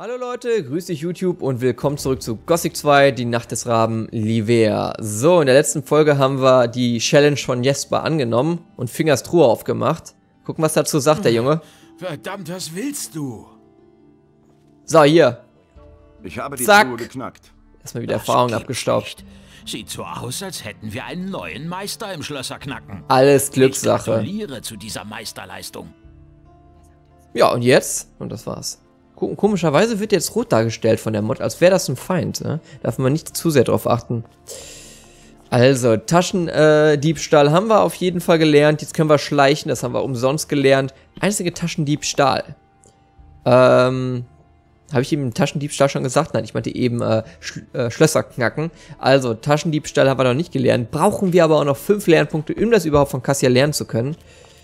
Hallo Leute, grüß dich YouTube und willkommen zurück zu Gothic 2, die Nacht des Raben Livea. So, in der letzten Folge haben wir die Challenge von Jesper angenommen und Fingers Truhe aufgemacht. Gucken, was dazu sagt der Junge. Verdammt, was willst du? So, hier. Ich habe die Zack. Truhe geknackt. Erstmal wieder Erfahrung abgestaubt. Nicht. Sieht so aus, als hätten wir einen neuen Meister im Schlösserknacken. Alles Glückssache. Ich gratuliere zu dieser Meisterleistung. Ja, und jetzt? Und das war's. Komischerweise wird jetzt rot dargestellt von der Mod, als wäre das ein Feind. Ne? Darf man nicht zu sehr drauf achten. Also, Taschendiebstahl haben wir auf jeden Fall gelernt. Jetzt können wir schleichen, das haben wir umsonst gelernt. Einzige Taschendiebstahl. Habe ich eben Taschendiebstahl schon gesagt? Nein, ich meinte eben Schlösser knacken. Also, Taschendiebstahl haben wir noch nicht gelernt. Brauchen wir aber auch noch 5 Lernpunkte, um das überhaupt von Cassia lernen zu können.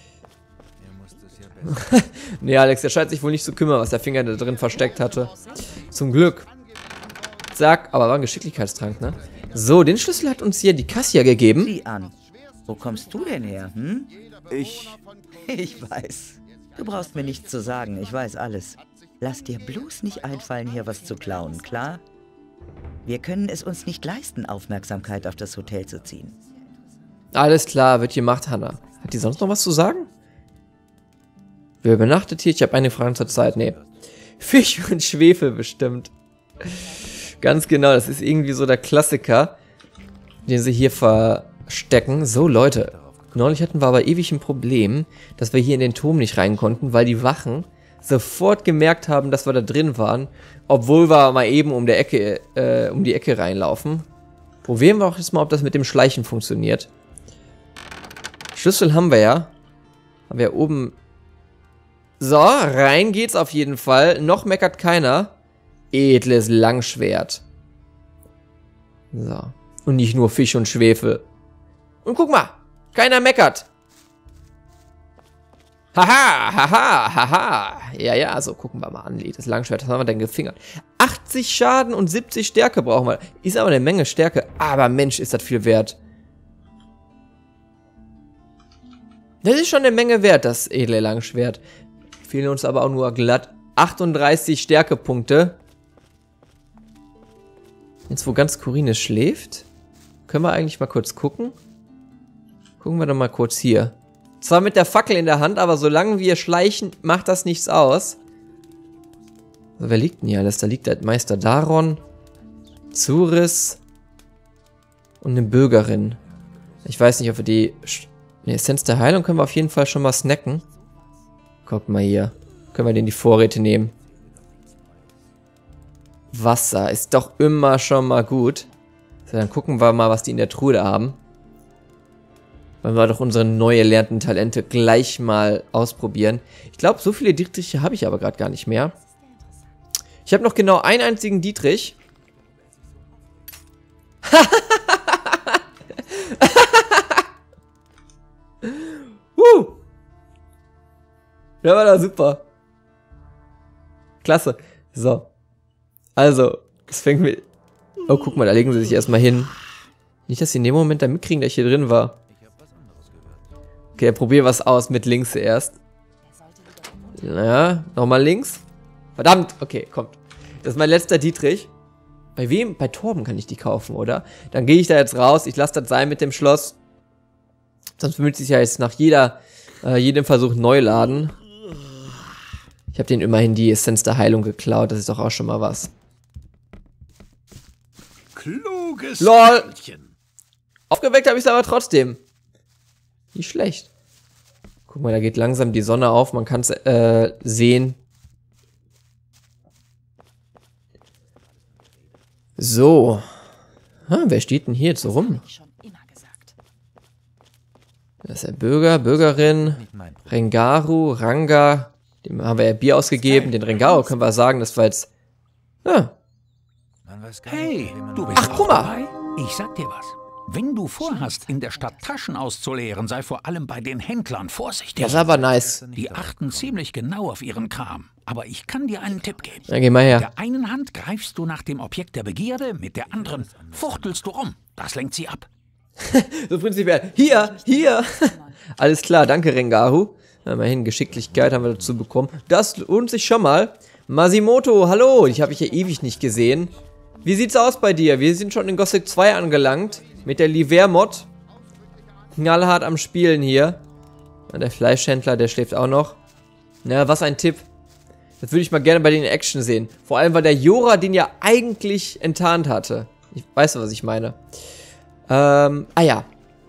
Nee, Alex, der scheint sich wohl nicht zu kümmern, was der Finger da drin versteckt hatte. Zum Glück. Zack, aber war ein Geschicklichkeitstrank, ne? So, den Schlüssel hat uns hier die Cassia gegeben. Sieh an. Wo kommst du denn her, hm? Ich weiß. Du brauchst mir nichts zu sagen, ich weiß alles. Lass dir bloß nicht einfallen, hier was zu klauen, klar? Wir können es uns nicht leisten, Aufmerksamkeit auf das Hotel zu ziehen. Alles klar, wird gemacht, Hannah. Hat die sonst noch was zu sagen? Wer übernachtet hier? Ich habe eine Frage zur Zeit. Nee. Fisch und Schwefel bestimmt. Ganz genau, das ist irgendwie so der Klassiker, den sie hier verstecken. So, Leute. Neulich hatten wir aber ewig ein Problem, dass wir hier in den Turm nicht rein konnten, weil die Wachen sofort gemerkt haben, dass wir da drin waren, obwohl wir mal eben um die Ecke reinlaufen. Probieren wir auch jetzt mal, ob das mit dem Schleichen funktioniert. Schlüssel haben wir ja. Haben wir oben... So, rein geht's auf jeden Fall. Noch meckert keiner. Edles Langschwert. So. Und nicht nur Fisch und Schwefel. Und guck mal. Keiner meckert. Haha, haha, haha. Ja, so gucken wir mal an. Edles Langschwert, was haben wir denn gefingert? 80 Schaden und 70 Stärke brauchen wir. Ist aber eine Menge Stärke. Aber Mensch, ist das viel wert. Das ist schon eine Menge wert, das edle Langschwert. Fehlen uns aber auch nur glatt 38 Stärkepunkte. Jetzt, wo ganz Corines schläft, können wir eigentlich mal kurz gucken. Gucken wir doch mal kurz hier. Zwar mit der Fackel in der Hand, aber solange wir schleichen, macht das nichts aus. So, wer liegt denn hier alles? Da liegt der Meister Daron, Zuris und eine Bürgerin. Ich weiß nicht, ob wir die Essenz der Heilung können wir auf jeden Fall schon mal snacken. Guck mal hier. Können wir den die Vorräte nehmen. Wasser ist doch immer schon mal gut. So, dann gucken wir mal, was die in der Truhe haben. Wollen wir doch unsere neu erlernten Talente gleich mal ausprobieren. Ich glaube, so viele Dietriche habe ich aber gerade gar nicht mehr. Ich habe noch genau einen einzigen Dietrich. Der war da super. Klasse. So. Also, das fängt mit... Oh, guck mal, da legen sie sich erstmal hin. Nicht, dass sie in dem Moment da mitkriegen, dass ich hier drin war. Okay, probier was aus mit links erst. Naja, nochmal links. Verdammt. Okay, kommt. Das ist mein letzter Dietrich. Bei wem? Bei Torben kann ich die kaufen, oder? Dann gehe ich da jetzt raus. Ich lasse das sein mit dem Schloss. Sonst müsste ich ja jetzt nach jedem Versuch neu laden. Ich habe denen immerhin die Essenz der Heilung geklaut. Das ist doch auch schon mal was. Kluges LOL! Kerlchen. Aufgeweckt habe ich es aber trotzdem. Nicht schlecht. Guck mal, da geht langsam die Sonne auf. Man kann es sehen. So. Wer steht denn hier jetzt so rum? Das ist der Bürger, Bürgerin, Rengaru, Ranga. Dem haben wir ja Bier ausgegeben. Den Rengaru können wir sagen, das war jetzt... Hey, du bist Ach, guck mal. dabei? Ich sag dir was. Wenn du vorhast, in der Stadt Taschen auszuleeren, sei vor allem bei den Händlern vorsichtig. Das ist aber nice. Die achten ziemlich genau auf ihren Kram. Aber ich kann dir einen Tipp geben. Dann geh mal her. Mit der einen Hand greifst du nach dem Objekt der Begierde, mit der anderen fuchtelst du rum. Das lenkt sie ab. So prinzipiell. Hier. Alles klar, danke Rengaru. Immerhin Geschicklichkeit haben wir dazu bekommen. Das lohnt sich schon mal. Masimoto, hallo. Ich habe dich ja ewig nicht gesehen. Wie sieht's aus bei dir? Wir sind schon in Gothic 2 angelangt. Mit der Liver-Mod. Knallhart am Spielen hier. Und der Fleischhändler, der schläft auch noch. Na, was ein Tipp. Das würde ich mal gerne bei denen in Action sehen. Vor allem, weil der Jora den ja eigentlich enttarnt hatte. Ich weiß, was ich meine. Ja.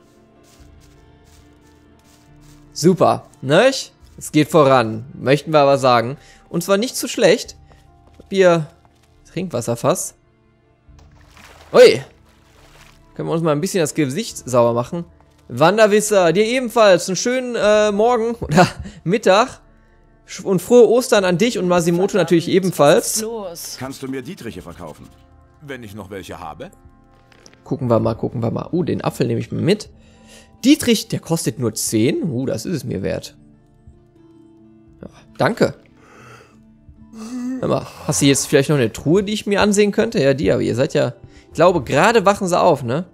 Super, ne? Es geht voran. Möchten wir aber sagen. Und zwar nicht zu schlecht. Wir Trinkwasserfass. Ui. Können wir uns mal ein bisschen das Gesicht sauber machen. Wanderwisser, dir ebenfalls einen schönen Morgen oder Mittag. Und frohe Ostern an dich und Masimoto natürlich ebenfalls. Kannst du mir Dietriche verkaufen? Wenn ich noch welche habe? Gucken wir mal, gucken wir mal. Den Apfel nehme ich mal mit. Dietrich, der kostet nur 10. Das ist es mir wert. Ja, danke. Hör mal, hast du jetzt vielleicht noch eine Truhe, die ich mir ansehen könnte? Ja, die, aber ihr seid ja... Ich glaube, gerade wachen sie auf, ne?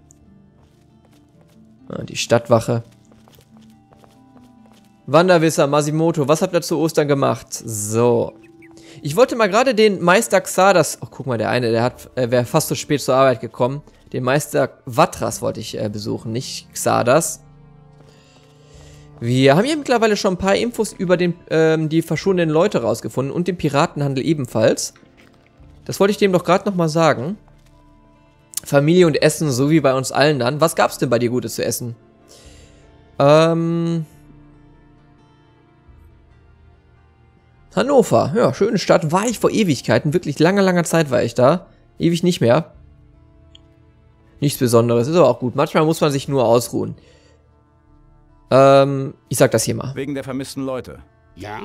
Ah, die Stadtwache. Wanderwisser, Masimoto, was habt ihr zu Ostern gemacht? So. Ich wollte mal gerade den Meister Xardas... Oh, guck mal, der eine, der wäre fast so spät zur Arbeit gekommen. Den Meister Vatras wollte ich besuchen, nicht Xardas. Wir haben hier mittlerweile schon ein paar Infos über die verschwundenen Leute rausgefunden und den Piratenhandel ebenfalls. Das wollte ich dem doch gerade nochmal sagen. Familie und Essen, so wie bei uns allen dann. Was gab's denn bei dir Gutes zu essen? Hannover, ja, schöne Stadt. War ich vor Ewigkeiten, wirklich langer Zeit war ich da. Ewig nicht mehr. Nichts Besonderes, ist aber auch gut. Manchmal muss man sich nur ausruhen. Ich sag das hier mal. Wegen der vermissten Leute. Ja?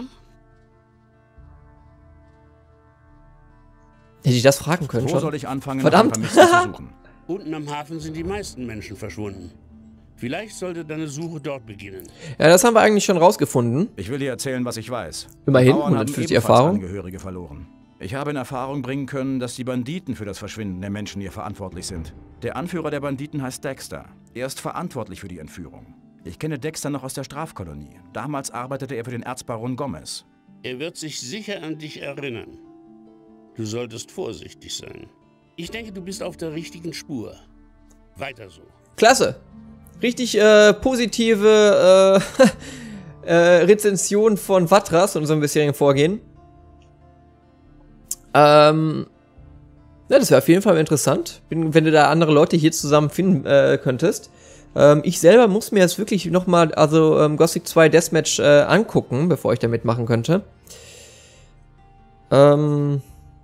Hätte ich das fragen können Wo schon? soll ich anfangen, Verdammt. nach Vermissten zu suchen? Unten am Hafen sind die meisten Menschen verschwunden. Vielleicht sollte deine Suche dort beginnen. Ja, das haben wir eigentlich schon rausgefunden. Ich will dir erzählen, was ich weiß. Immerhin, Die Bauern haben 150 ebenfalls Erfahrung. Angehörige verloren. Ich habe in Erfahrung bringen können, dass die Banditen für das Verschwinden der Menschen hier verantwortlich sind. Der Anführer der Banditen heißt Dexter. Er ist verantwortlich für die Entführung. Ich kenne Dexter noch aus der Strafkolonie. Damals arbeitete er für den Erzbaron Gomez. Er wird sich sicher an dich erinnern. Du solltest vorsichtig sein. Ich denke, du bist auf der richtigen Spur. Weiter so. Klasse. Richtig positive Rezension von Vatras und unserem bisherigen Vorgehen. Ja, das wäre auf jeden Fall interessant, wenn du da andere Leute hier zusammen finden könntest. Ich selber muss mir jetzt wirklich nochmal, Gothic 2 Deathmatch angucken, bevor ich da mitmachen könnte. Können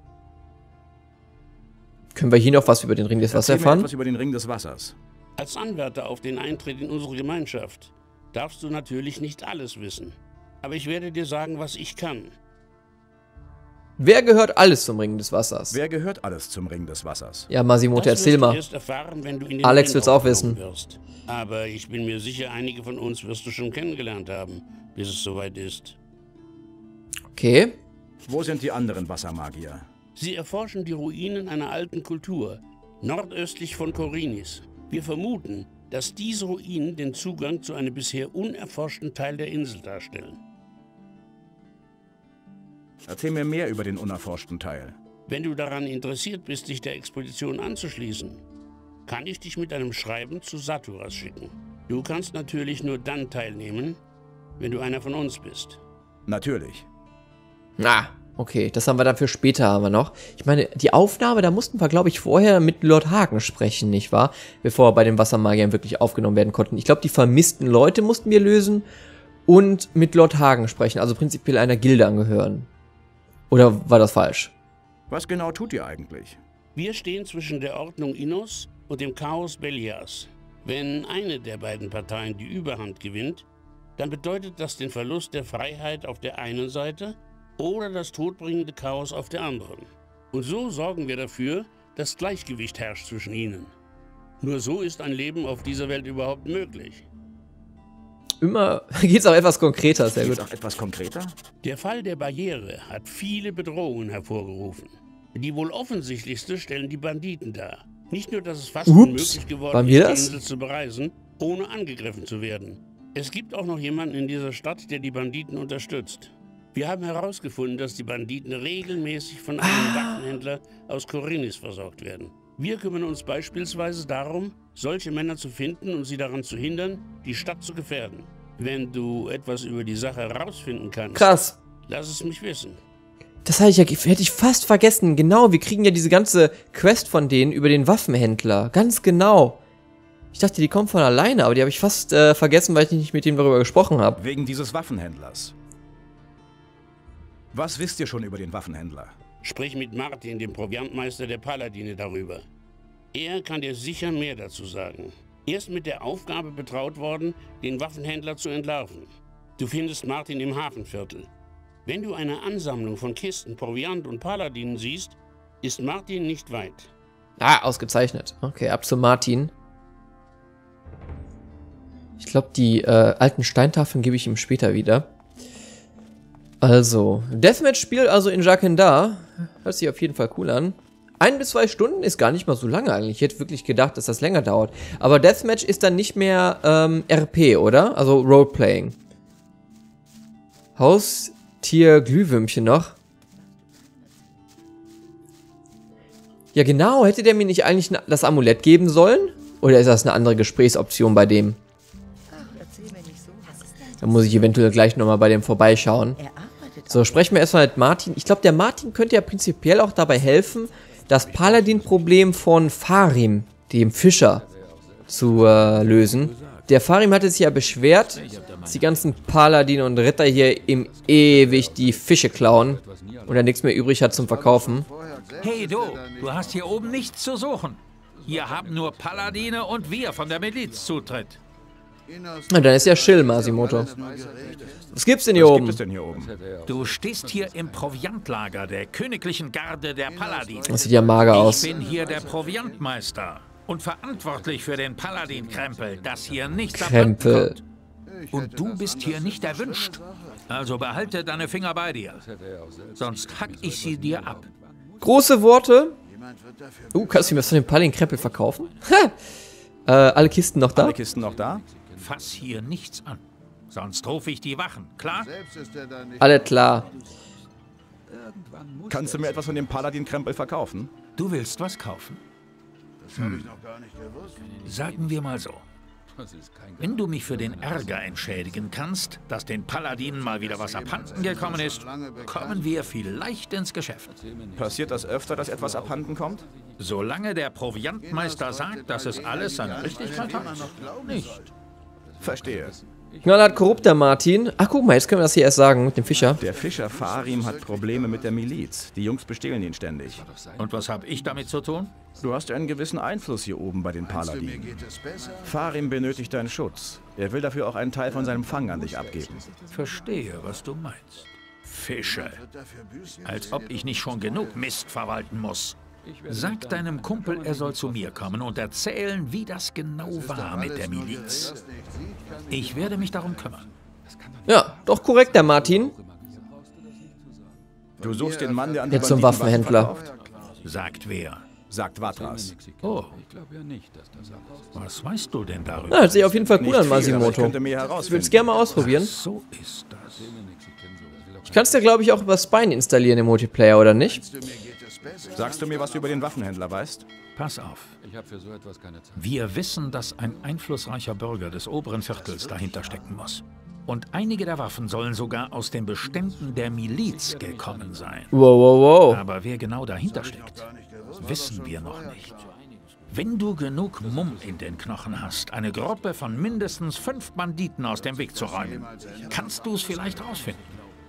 wir hier noch was über den Ring des Wassers Erzähl mir erfahren? etwas über den Ring des Wassers. Als Anwärter auf den Eintritt in unsere Gemeinschaft darfst du natürlich nicht alles wissen. Aber ich werde dir sagen, was ich kann. Wer gehört alles zum Ring des Wassers? Wer gehört alles zum Ring des Wassers? Ja, Masimoto, Das erzähl wirst du mal. erst erfahren, wenn du in den Alex Ring will's auch aufgenommen wissen. wirst. Aber ich bin mir sicher, einige von uns wirst du schon kennengelernt haben, bis es soweit ist. Okay. Wo sind die anderen Wassermagier? Sie erforschen die Ruinen einer alten Kultur, nordöstlich von Korinis. Wir vermuten, dass diese Ruinen den Zugang zu einem bisher unerforschten Teil der Insel darstellen. Erzähl mir mehr über den unerforschten Teil. Wenn du daran interessiert bist, dich der Expedition anzuschließen, kann ich dich mit einem Schreiben zu Saturas schicken. Du kannst natürlich nur dann teilnehmen, wenn du einer von uns bist. Natürlich. Na, okay, das haben wir dann für später haben wir noch. Ich meine, die Aufnahme, da mussten wir, glaube ich, vorher mit Lord Hagen sprechen, nicht wahr? Bevor wir bei den Wassermagiern wirklich aufgenommen werden konnten. Ich glaube, die vermissten Leute mussten wir lösen und mit Lord Hagen sprechen, also prinzipiell einer Gilde angehören. Oder war das falsch? Was genau tut ihr eigentlich? Wir stehen zwischen der Ordnung Innos und dem Chaos Belias. Wenn eine der beiden Parteien die Überhand gewinnt, dann bedeutet das den Verlust der Freiheit auf der einen Seite oder das todbringende Chaos auf der anderen. Und so sorgen wir dafür, dass Gleichgewicht herrscht zwischen ihnen. Nur so ist ein Leben auf dieser Welt überhaupt möglich. Immer geht's auch etwas konkreter, sehr Geht's gut. auch etwas konkreter? Der Fall der Barriere hat viele Bedrohungen hervorgerufen. Die wohl offensichtlichste stellen die Banditen dar. Nicht nur, dass es fast unmöglich geworden waren ist, wir die das? Insel zu bereisen, ohne angegriffen zu werden. Es gibt auch noch jemanden in dieser Stadt, der die Banditen unterstützt. Wir haben herausgefunden, dass die Banditen regelmäßig von einem Waffenhändler aus Khorinis versorgt werden. Wir kümmern uns beispielsweise darum, solche Männer zu finden und sie daran zu hindern, die Stadt zu gefährden. Wenn du etwas über die Sache herausfinden kannst, Krass. lass es mich wissen. Das hätte ich fast vergessen. Genau, wir kriegen ja diese ganze Quest von denen über den Waffenhändler. Ganz genau. Ich dachte, die kommen von alleine, aber die habe ich fast vergessen, weil ich nicht mit denen darüber gesprochen habe. Wegen dieses Waffenhändlers. Was wisst ihr schon über den Waffenhändler? Sprich mit Martin, dem Proviantmeister der Paladine, darüber. Er kann dir sicher mehr dazu sagen. Er ist mit der Aufgabe betraut worden, den Waffenhändler zu entlarven. Du findest Martin im Hafenviertel. Wenn du eine Ansammlung von Kisten, Proviant und Paladinen siehst, ist Martin nicht weit. Ah, ausgezeichnet. Okay, ab zu Martin. Ich glaube, die alten Steintafeln gebe ich ihm später wieder. Also, Deathmatch-Spiel also in Jakendar. Hört sich auf jeden Fall cool an. 1 bis 2 Stunden ist gar nicht mal so lange eigentlich. Ich hätte wirklich gedacht, dass das länger dauert. Aber Deathmatch ist dann nicht mehr RP, oder? Also Roleplaying. Haustier Glühwürmchen noch. Ja genau, hätte der mir nicht eigentlich das Amulett geben sollen? Oder ist das eine andere Gesprächsoption bei dem? Da muss ich eventuell gleich nochmal bei dem vorbeischauen. So, sprechen wir erstmal mit Martin. Ich glaube, der Martin könnte ja prinzipiell auch dabei helfen, das Paladin-Problem von Farim, dem Fischer, zu lösen. Der Farim hatte sich ja beschwert, dass die ganzen Paladine und Ritter hier ihm ewig die Fische klauen und er nichts mehr übrig hat zum Verkaufen. Hey du hast hier oben nichts zu suchen. Hier haben nur Paladine und wir von der Miliz Zutritt. Na, dann ist ja chill, Masimoto. Was gibt's denn hier oben? Du stehst hier im Proviantlager der königlichen Garde der Paladine. Das sieht ja mager aus. Ich bin hier der Proviantmeister und verantwortlich für den Paladin-Krempel, dass hier nichts abhanden kommt. Und du bist hier nicht erwünscht. Also behalte deine Finger bei dir. Sonst hack ich sie dir ab. Große Worte. Kannst du mir was von dem Paladin-Krempel verkaufen? Alle Kisten noch da? Alle Kisten noch da? Fass hier nichts an. Sonst rufe ich die Wachen, klar? Alle klar. Kannst du mir etwas von dem Paladin-Krempel verkaufen? Du willst was kaufen? Sagen wir mal so. Wenn du mich für den Ärger entschädigen kannst, dass den Paladinen mal wieder was abhanden gekommen ist, kommen wir vielleicht ins Geschäft. Passiert das öfter, dass etwas abhanden kommt? Solange der Proviantmeister sagt, dass es alles seine Richtigkeit hat, nicht. Verstehe. Knallhart korrupter Martin. Ach, guck mal, jetzt können wir das hier erst sagen mit dem Fischer. Der Fischer Farim hat Probleme mit der Miliz. Die Jungs bestehlen ihn ständig. Und was habe ich damit zu tun? Du hast einen gewissen Einfluss hier oben bei den Paladinen. Farim benötigt deinen Schutz. Er will dafür auch einen Teil von seinem Fang an dich abgeben. Verstehe, was du meinst. Fische. Als ob ich nicht schon genug Mist verwalten muss. Sag deinem Kumpel, er soll zu mir kommen und erzählen, wie das genau war mit der Miliz. Ich werde mich darum kümmern. Ja, doch korrekt, der Martin. Du suchst den Mann, der an die Jetzt zum Banditen Waffenhändler. Waffen verkauft? Sagt wer? Sagt Vatras. Oh. Was weißt du denn darüber? Na, hört sich auf jeden Fall cool Nicht an, viel, aber ich Masimoto. könnte mehr Ich würde es herausfinden. gerne mal ausprobieren. So ist das. Ich kann es ja, glaube ich, auch über Spine installieren im Multiplayer, oder nicht? Sagst du mir, was du über den Waffenhändler weißt? Pass auf. Wir wissen, dass ein einflussreicher Bürger des oberen Viertels dahinter stecken muss. Und einige der Waffen sollen sogar aus den Beständen der Miliz gekommen sein. Wow, wow, wow. Aber wer genau dahinter steckt, wissen wir noch nicht. Wenn du genug Mumm in den Knochen hast, eine Gruppe von mindestens 5 Banditen aus dem Weg zu räumen, kannst du es vielleicht rausfinden.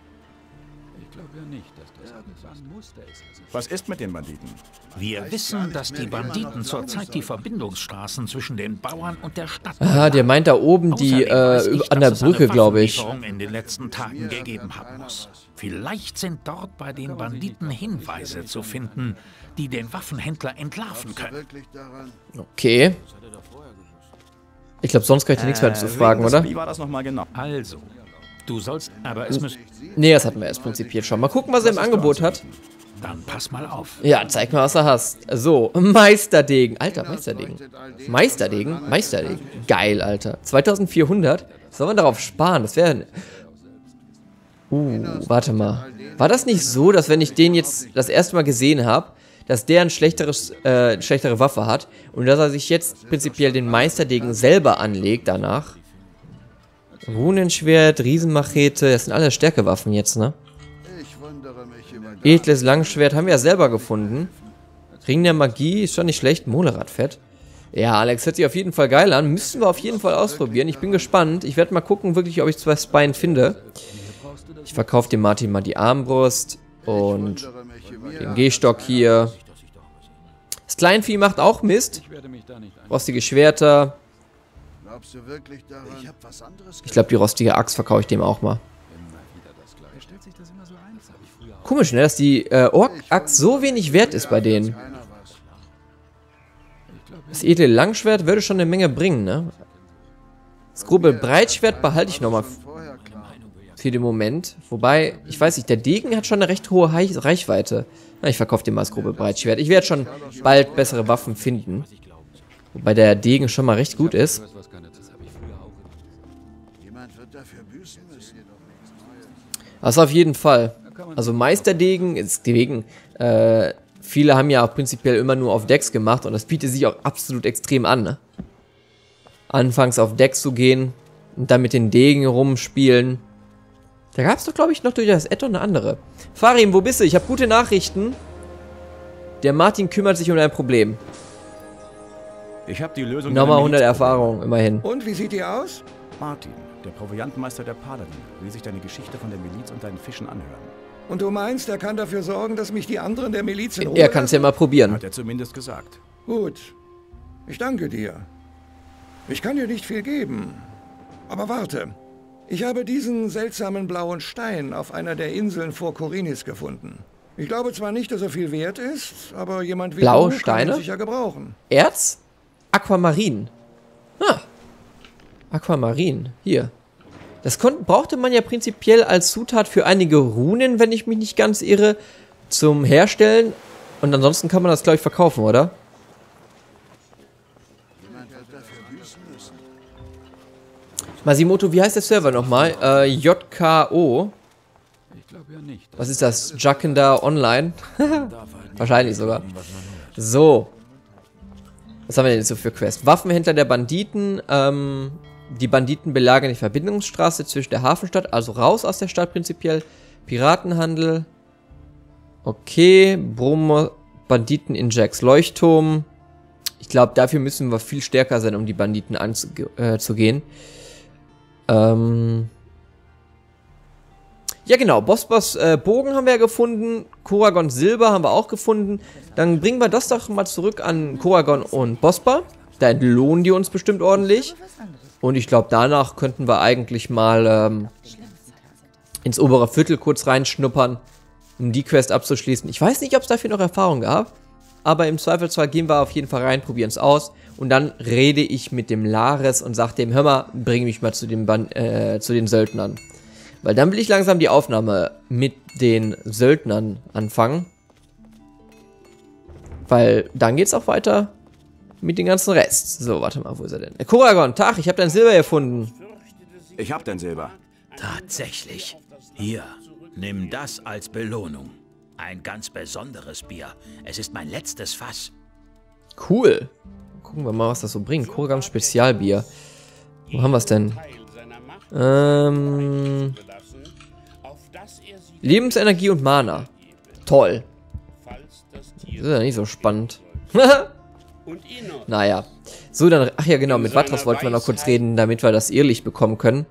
Was ist mit den Banditen? Wir wissen, dass die Banditen zurzeit die Verbindungsstraßen zwischen den Bauern und der Stadt. Ah, der meint da oben die, Außerdem weiß ich, an der dass es eine Brücke, glaube ich. Waffenlieferung in den letzten Tagen gegeben haben muss. Vielleicht sind dort bei den Banditen Hinweise zu finden, die den Waffenhändler entlarven können. Okay. Ich glaube, sonst kann ich dir nichts mehr zu fragen, oder? Wie war das nochmal genau? Also, du sollst, aber es müsste... Nee, das hatten wir erst prinzipiell schon. Mal gucken, was er im Angebot hat. Dann pass mal auf. Ja, zeig mal, was du hast. So, Meisterdegen. Alter, Meisterdegen. Meisterdegen? Meisterdegen. Geil, Alter. 2400. Soll man darauf sparen? Das wäre... Warte mal. War das nicht so, dass wenn ich den jetzt das erste Mal gesehen habe, dass der ein schlechtere Waffe hat und dass er sich jetzt prinzipiell den Meisterdegen selber anlegt danach? Runenschwert, Riesenmachete, das sind alles Stärkewaffen jetzt, ne? Edles Langschwert haben wir ja selber gefunden. Ring der Magie ist schon nicht schlecht. Moleradfett. Ja, Alex, hört sich auf jeden Fall geil an. Müssen wir auf jeden Fall ausprobieren. Ich bin gespannt. Ich werde mal gucken, wirklich, ob ich 2 Spine finde. Ich verkaufe dem Martin mal die Armbrust und den Gehstock hier. Das Kleinvieh macht auch Mist. Rostige Schwerter. Ich glaube, die rostige Axt verkaufe ich dem auch mal. Komisch, ne, dass die Ork-Axt so wenig wert ist bei denen. Das edle Langschwert würde schon eine Menge bringen, ne? Das grobe Breitschwert behalte ich nochmal für den Moment. Wobei, ich weiß nicht, der Degen hat schon eine recht hohe Reichweite. Na, ich verkaufe dem mal das grobe Breitschwert. Ich werde schon bald bessere Waffen finden. Wobei der Degen schon mal recht gut ist. Das auf jeden Fall. Also Meisterdegen ist Degen. Viele haben ja auch prinzipiell immer nur auf Decks gemacht und das bietet sich auch absolut extrem an, ne? Anfangs auf Decks zu gehen und dann mit den Degen rumspielen. Da gab es doch, glaube ich, noch durch das Add-on eine andere. Farim, wo bist du? Ich habe gute Nachrichten. Der Martin kümmert sich um dein Problem. Ich habe die Lösung. Nochmal 100 Erfahrung, immerhin. Und wie sieht ihr aus? Martin, der Proviantmeister der Paladin, will sich deine Geschichte von der Miliz und deinen Fischen anhören. Und du meinst, er kann dafür sorgen, dass mich die anderen der Miliz in Ruhe Er kann es ja mal probieren. Hat er zumindest gesagt. Gut. Ich danke dir. Ich kann dir nicht viel geben. Aber warte. Ich habe diesen seltsamen blauen Stein auf einer der Inseln vor Korinis gefunden. Ich glaube zwar nicht, dass er viel wert ist, aber jemand wie Blaue du Steine? kann ihn sicher gebrauchen. Erz? Aquamarin. Ah. Aquamarin. Hier. Das brauchte man ja prinzipiell als Zutat für einige Runen, wenn ich mich nicht ganz irre, zum Herstellen. Und ansonsten kann man das, glaube ich, verkaufen, oder? Masimoto, wie heißt der Server nochmal? JKO. Was ist das? Jakenda Online? Wahrscheinlich sogar. So. Was haben wir denn jetzt so für Quest? Waffenhändler der Banditen. Die Banditen belagern die Verbindungsstraße zwischen der Hafenstadt, also raus aus der Stadt prinzipiell. Piratenhandel. Okay. Banditen in Jacks Leuchtturm. Ich glaube, dafür müssen wir viel stärker sein, um die Banditen anzugehen. Ja genau, Bospos Bogen haben wir ja gefunden, Koragon Silber haben wir auch gefunden. Dann bringen wir das doch mal zurück an Koragon und Bospa. Da entlohnen die uns bestimmt ordentlich. Und ich glaube, danach könnten wir eigentlich mal ins obere Viertel kurz reinschnuppern, um die Quest abzuschließen. Ich weiß nicht, ob es dafür noch Erfahrung gab, aber im Zweifelsfall gehen wir auf jeden Fall rein, probieren es aus. Und dann rede ich mit dem Lares und sage dem, hör mal, bring mich mal zu den Söldnern. Weil dann will ich langsam die Aufnahme mit den Söldnern anfangen. Weil dann geht's auch weiter mit dem ganzen Rest. So, warte mal, wo ist er denn? Koragon, Tag, ich habe dein Silber gefunden. Ich hab dein Silber. Tatsächlich. Hier, nimm das als Belohnung. Ein ganz besonderes Bier. Es ist mein letztes Fass. Cool. Gucken wir mal, was das so bringt. Koragons Spezialbier. Wo haben wir es denn? Lebensenergie und Mana. Toll. Das ist ja nicht so spannend. Naja. So, dann... Ach ja, genau. Mit Vatras wollten wir noch kurz reden, damit wir das Irrlicht bekommen können.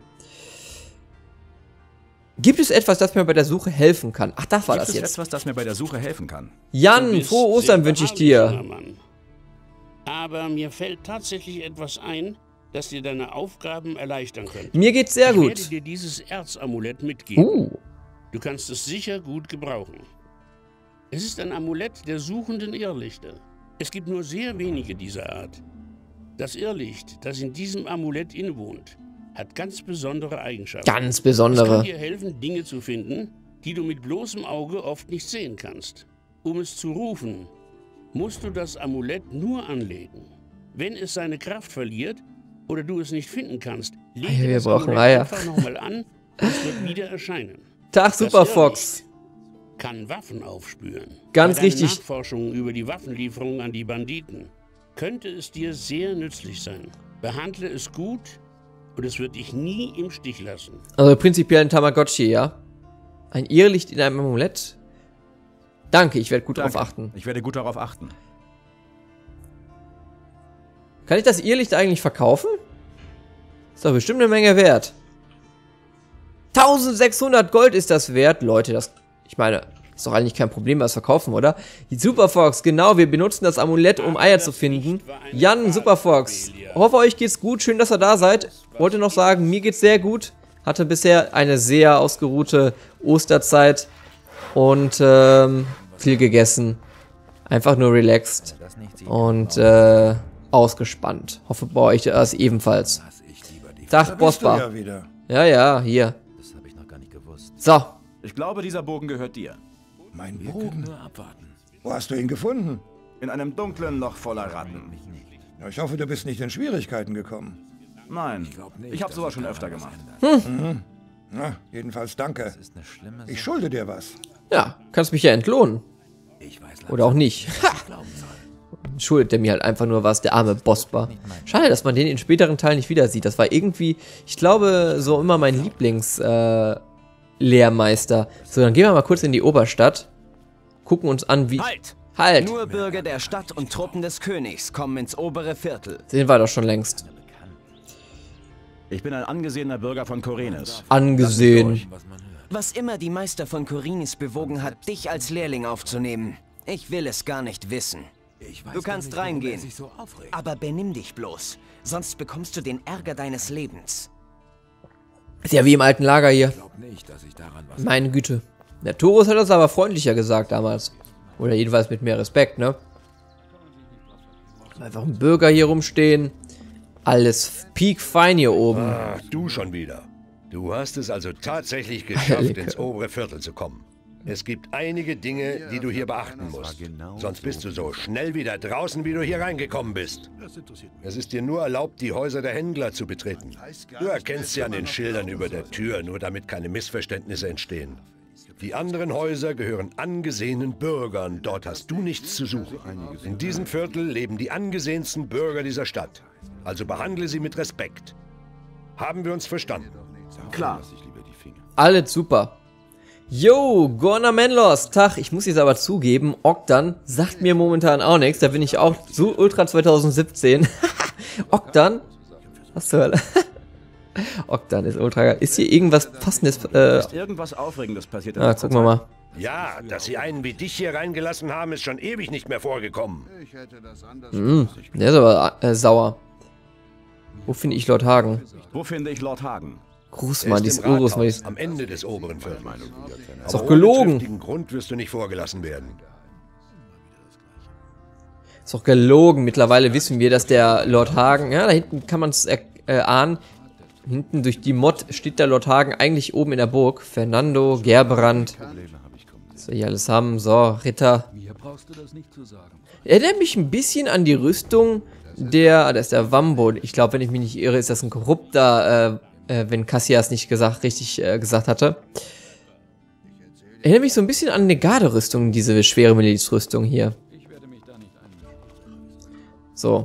Gibt es etwas, das mir bei der Suche helfen kann? Ach, das war das jetzt. Gibt es etwas, das mir bei der Suche helfen kann? Jan, frohe Ostern wünsche ich dir. Aber mir fällt tatsächlich etwas ein, das dir deine Aufgaben erleichtern könnte. Mir geht's sehr gut. Ich werde dir dieses Erzamulett mitgeben. Du kannst es sicher gut gebrauchen. Es ist ein Amulett der suchenden Irrlichter. Es gibt nur sehr wenige dieser Art. Das Irrlicht, das in diesem Amulett innewohnt, hat ganz besondere Eigenschaften. Ganz besondere. Es kann dir helfen, Dinge zu finden, die du mit bloßem Auge oft nicht sehen kannst. Um es zu rufen, musst du das Amulett nur anlegen. Wenn es seine Kraft verliert oder du es nicht finden kannst, lege Wir das brauchen Amulett Eier. einfach nochmal an und es wird wieder erscheinen. Tag, Super Fox. Kann Waffen aufspüren. Ganz Bei deinen richtig. Nachforschungen über die Waffenlieferungen an die Banditen könnte es dir sehr nützlich sein. Behandle es gut und es wird dich nie im Stich lassen. Also prinzipiell ein Tamagotchi, ja? Ein Irrlicht in einem Amulett? Danke, ich werde gut darauf achten. Ich werde gut darauf achten. Kann ich das Irrlicht eigentlich verkaufen? Ist doch bestimmt eine Menge wert. 1600 Gold ist das wert. Leute, das... Ich meine, ist doch eigentlich kein Problem, was verkaufen, oder? Die Superfox, genau, wir benutzen das Amulett, um Eier zu finden. Jan, Superfox, hoffe euch geht's gut. Schön, dass ihr da seid. Wollte noch sagen, mir geht's sehr gut. Hatte bisher eine sehr ausgeruhte Osterzeit. Und viel gegessen. Einfach nur relaxed. Und ausgespannt. Hoffe bei euch das ebenfalls. Tag, Bossbar. Ja, hier. Das habe ich noch gar nicht gewusst. So. Ich glaube, dieser Bogen gehört dir. Mein Bogen? Nur abwarten. Wo hast du ihn gefunden? In einem dunklen Loch voller Ratten. Ich hoffe, du bist nicht in Schwierigkeiten gekommen. Nein, ich habe sowas schon öfter gemacht. Na, jedenfalls danke. Ich schulde dir was. Ja, kannst mich ja entlohnen. Oder auch nicht. Schuldet der mir halt einfach nur was, der arme Bossbar. Schade, dass man den in späteren Teilen nicht wieder sieht. Das war irgendwie, ich glaube, so immer mein Lehrmeister. So, dann gehen wir mal kurz in die Oberstadt. Gucken uns an, wie... Halt! Nur Bürger der Stadt und Truppen des Königs kommen ins obere Viertel. Den war doch schon längst. Ich bin ein angesehener Bürger von Korenis. Angesehen. Was immer die Meister von Korinis bewogen hat, dich als Lehrling aufzunehmen, ich will es gar nicht wissen. Du kannst reingehen, aber benimm dich bloß, sonst bekommst du den Ärger deines Lebens. Ist ja wie im alten Lager hier. Meine Güte. Der Torus hat das aber freundlicher gesagt damals. Oder jedenfalls mit mehr Respekt, ne? Einfach ein Bürger hier rumstehen. Alles piekfein hier oben. Ach, du schon wieder. Du hast es also tatsächlich geschafft, ins obere Viertel zu kommen. Es gibt einige Dinge, die du hier beachten musst. Sonst bist du so schnell wieder draußen, wie du hier reingekommen bist. Es ist dir nur erlaubt, die Häuser der Händler zu betreten. Du erkennst sie an den Schildern über der Tür, nur damit keine Missverständnisse entstehen. Die anderen Häuser gehören angesehenen Bürgern. Dort hast du nichts zu suchen. In diesem Viertel leben die angesehensten Bürger dieser Stadt. Also behandle sie mit Respekt. Haben wir uns verstanden? Klar. Alles super. Yo, Gorna Menlos, Tag. Ich muss jetzt aber zugeben, Ogdan sagt mir momentan auch nichts. Da bin ich auch so Ultra 2017. Ogdan? Was zur Hölle? Ogdan ist ultra geil. Ist hier irgendwas Passendes? Ist irgendwas Aufregendes passiert? Gucken wir mal. Ja, dass sie einen wie dich hier reingelassen haben, ist schon ewig nicht mehr vorgekommen. Der ist aber sauer. Wo finde ich Lord Hagen? Wo finde ich Lord Hagen? Grußmann, dieses Urus. Am Ende des oberen Viertels. Ist doch gelogen. Ohne triftigen Grund wirst du nicht vorgelassen werden. Ist doch gelogen. Mittlerweile wissen wir, dass der Lord Hagen, ja, da hinten kann man es ahnen. Hinten durch die Mod steht der Lord Hagen eigentlich oben in der Burg. Fernando, Gerbrand. Was wir hier alles haben. So, Ritter. Erinnert mich ein bisschen an die Rüstung das ist der Wambo. Ich glaube, wenn ich mich nicht irre, ist das ein korrupter, wenn Cassias nicht richtig gesagt hatte. Erinnert mich so ein bisschen an eine Garderüstung, diese schwere Milizrüstung hier. So.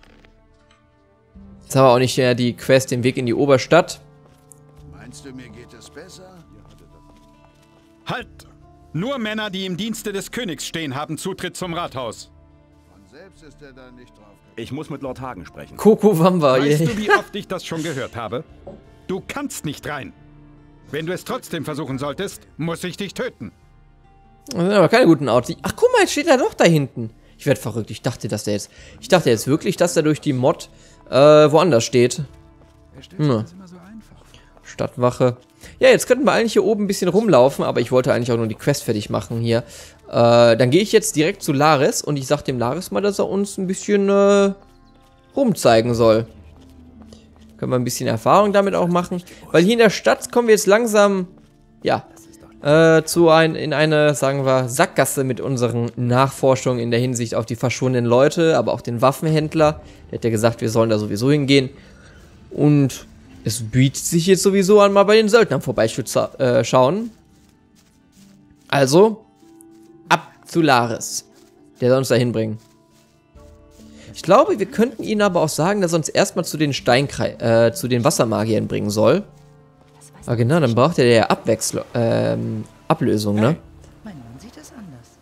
Jetzt haben wir auch nicht die Quest, den Weg in die Oberstadt. Meinst du, mir geht es besser? Halt! Nur Männer, die im Dienste des Königs stehen, haben Zutritt zum Rathaus. Von selbst ist er da nicht drauf. Ich muss mit Lord Hagen sprechen. Coco Wamba. Weißt du, wie oft ich das schon gehört habe? Du kannst nicht rein. Wenn du es trotzdem versuchen solltest, muss ich dich töten. Das sind aber keine guten Autos. Ach, guck mal, jetzt steht er doch da hinten. Ich werde verrückt. Ich dachte jetzt wirklich, dass er durch die Mod woanders steht. Stadtwache. Ja, jetzt könnten wir eigentlich hier oben ein bisschen rumlaufen, aber ich wollte eigentlich auch nur die Quest fertig machen hier. Dann gehe ich jetzt direkt zu Laris und ich sage dem Laris mal, dass er uns ein bisschen rumzeigen soll. Können wir ein bisschen Erfahrung damit auch machen. Weil hier in der Stadt kommen wir jetzt langsam, ja, in eine, sagen wir, Sackgasse mit unseren Nachforschungen in der Hinsicht auf die verschwundenen Leute, aber auch den Waffenhändler. Der hat ja gesagt, wir sollen da sowieso hingehen. Und es bietet sich jetzt sowieso an, mal bei den Söldnern vorbeischauen. Also, ab zu Laris. Der soll uns da hinbringen. Ich glaube, wir könnten ihn aber auch sagen, dass er uns erstmal zu den zu den Wassermagiern bringen soll. Aber genau, dann braucht er ja Ablösung, ne? Mein Mann sieht das anders.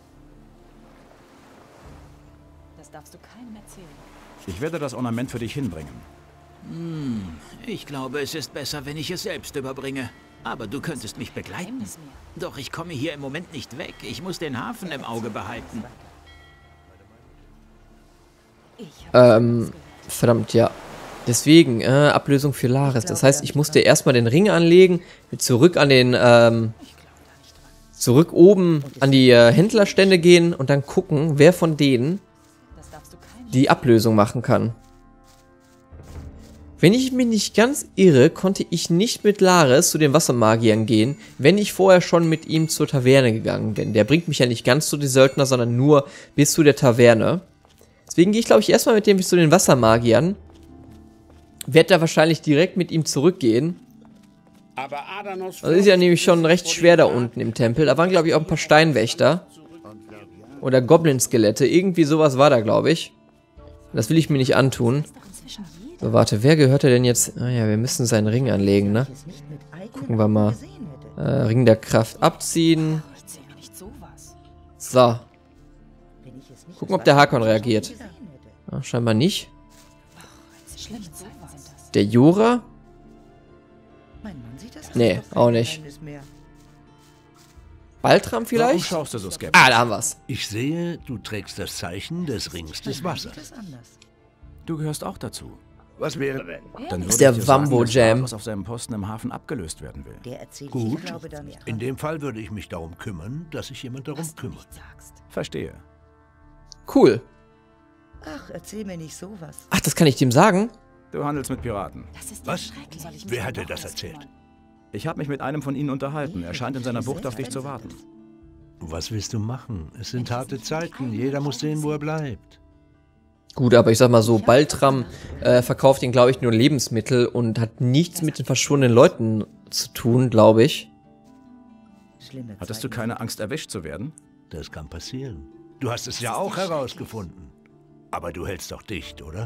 Das darfst du keinem erzählen. Ich werde das Ornament für dich hinbringen. Ich glaube, es ist besser, wenn ich es selbst überbringe. Aber du könntest mich begleiten. Doch ich komme hier im Moment nicht weg. Ich muss den Hafen im Auge behalten. Verdammt, ja. Deswegen, Ablösung für Laris. Das heißt, ich musste erstmal den Ring anlegen, zurück an den, zurück oben an die Händlerstände gehen und dann gucken, wer von denen die Ablösung machen kann. Wenn ich mich nicht ganz irre, konnte ich nicht mit Laris zu den Wassermagiern gehen, wenn ich vorher schon mit ihm zur Taverne gegangen bin. Der bringt mich ja nicht ganz zu den Söldner, sondern nur bis zu der Taverne. Deswegen gehe ich, glaube ich, erstmal mit dem bis zu den Wassermagiern. Werd da wahrscheinlich direkt mit ihm zurückgehen. Aber Adanos Das ist ja nämlich schon recht schwer da unten im Tempel. Da waren, glaube ich, auch ein paar Steinwächter. Oder Goblin-Skelette. Irgendwie sowas war da, glaube ich. Das will ich mir nicht antun. So, warte, wer gehört denn jetzt? Ah ja, wir müssen seinen Ring anlegen, ne? Gucken wir mal. Ring der Kraft abziehen. So. Gucken, ob der Hakon reagiert. Ah, scheinbar nicht. Der Jura? Nee, auch nicht. Baltram vielleicht? Warum schaust du so skeptisch? Ah, da haben wir's. Ich sehe, du trägst das Zeichen des Rings des Wassers. Du gehörst auch dazu. Was wäre... Dann Ist der würde ich dir sagen, Wambo dass Jam. Lavos auf seinem Posten im Hafen abgelöst werden will. Gut. In dem Fall würde ich mich darum kümmern, dass sich jemand darum kümmert. Verstehe. Cool. Ach, erzähl mir nicht sowas. Ach, das kann ich dem sagen? Du handelst mit Piraten. Was? Wer hat dir das erzählt? Ich habe mich mit einem von ihnen unterhalten. Er scheint in seiner Bucht auf dich zu warten. Was willst du machen? Es sind harte Zeiten. Jeder muss sehen, wo er bleibt. Gut, aber ich sag mal so, Baltram verkauft ihn, glaube ich, nur Lebensmittel und hat nichts mit den verschwundenen Leuten zu tun, glaube ich. Hattest du keine Angst, erwischt zu werden? Das kann passieren. Du hast es ja auch herausgefunden. Aber du hältst doch dicht, oder?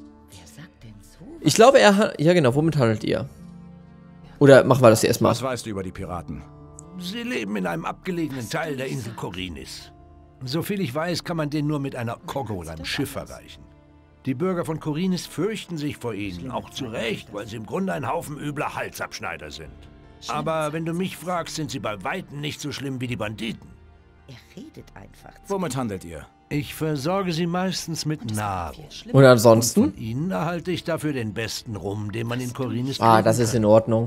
Ich glaube, er hat... Ja genau, womit handelt ihr? Oder machen wir das erstmal? Was weißt du über die Piraten? Sie leben in einem abgelegenen Teil der Insel Korinis. Soviel ich weiß, kann man den nur mit einer Kogge oder einem Schiff erreichen. Die Bürger von Korinis fürchten sich vor ihnen, auch zu Recht, weil sie im Grunde ein Haufen übler Halsabschneider sind. Aber wenn du mich fragst, sind sie bei Weitem nicht so schlimm wie die Banditen. Er redet einfach. Womit handelt ihr? Ich versorge sie meistens mit Nahrung. Und ansonsten? Von ihnen erhalte ich dafür den besten Rum, den man in Korinis Ah, das ist in Ordnung.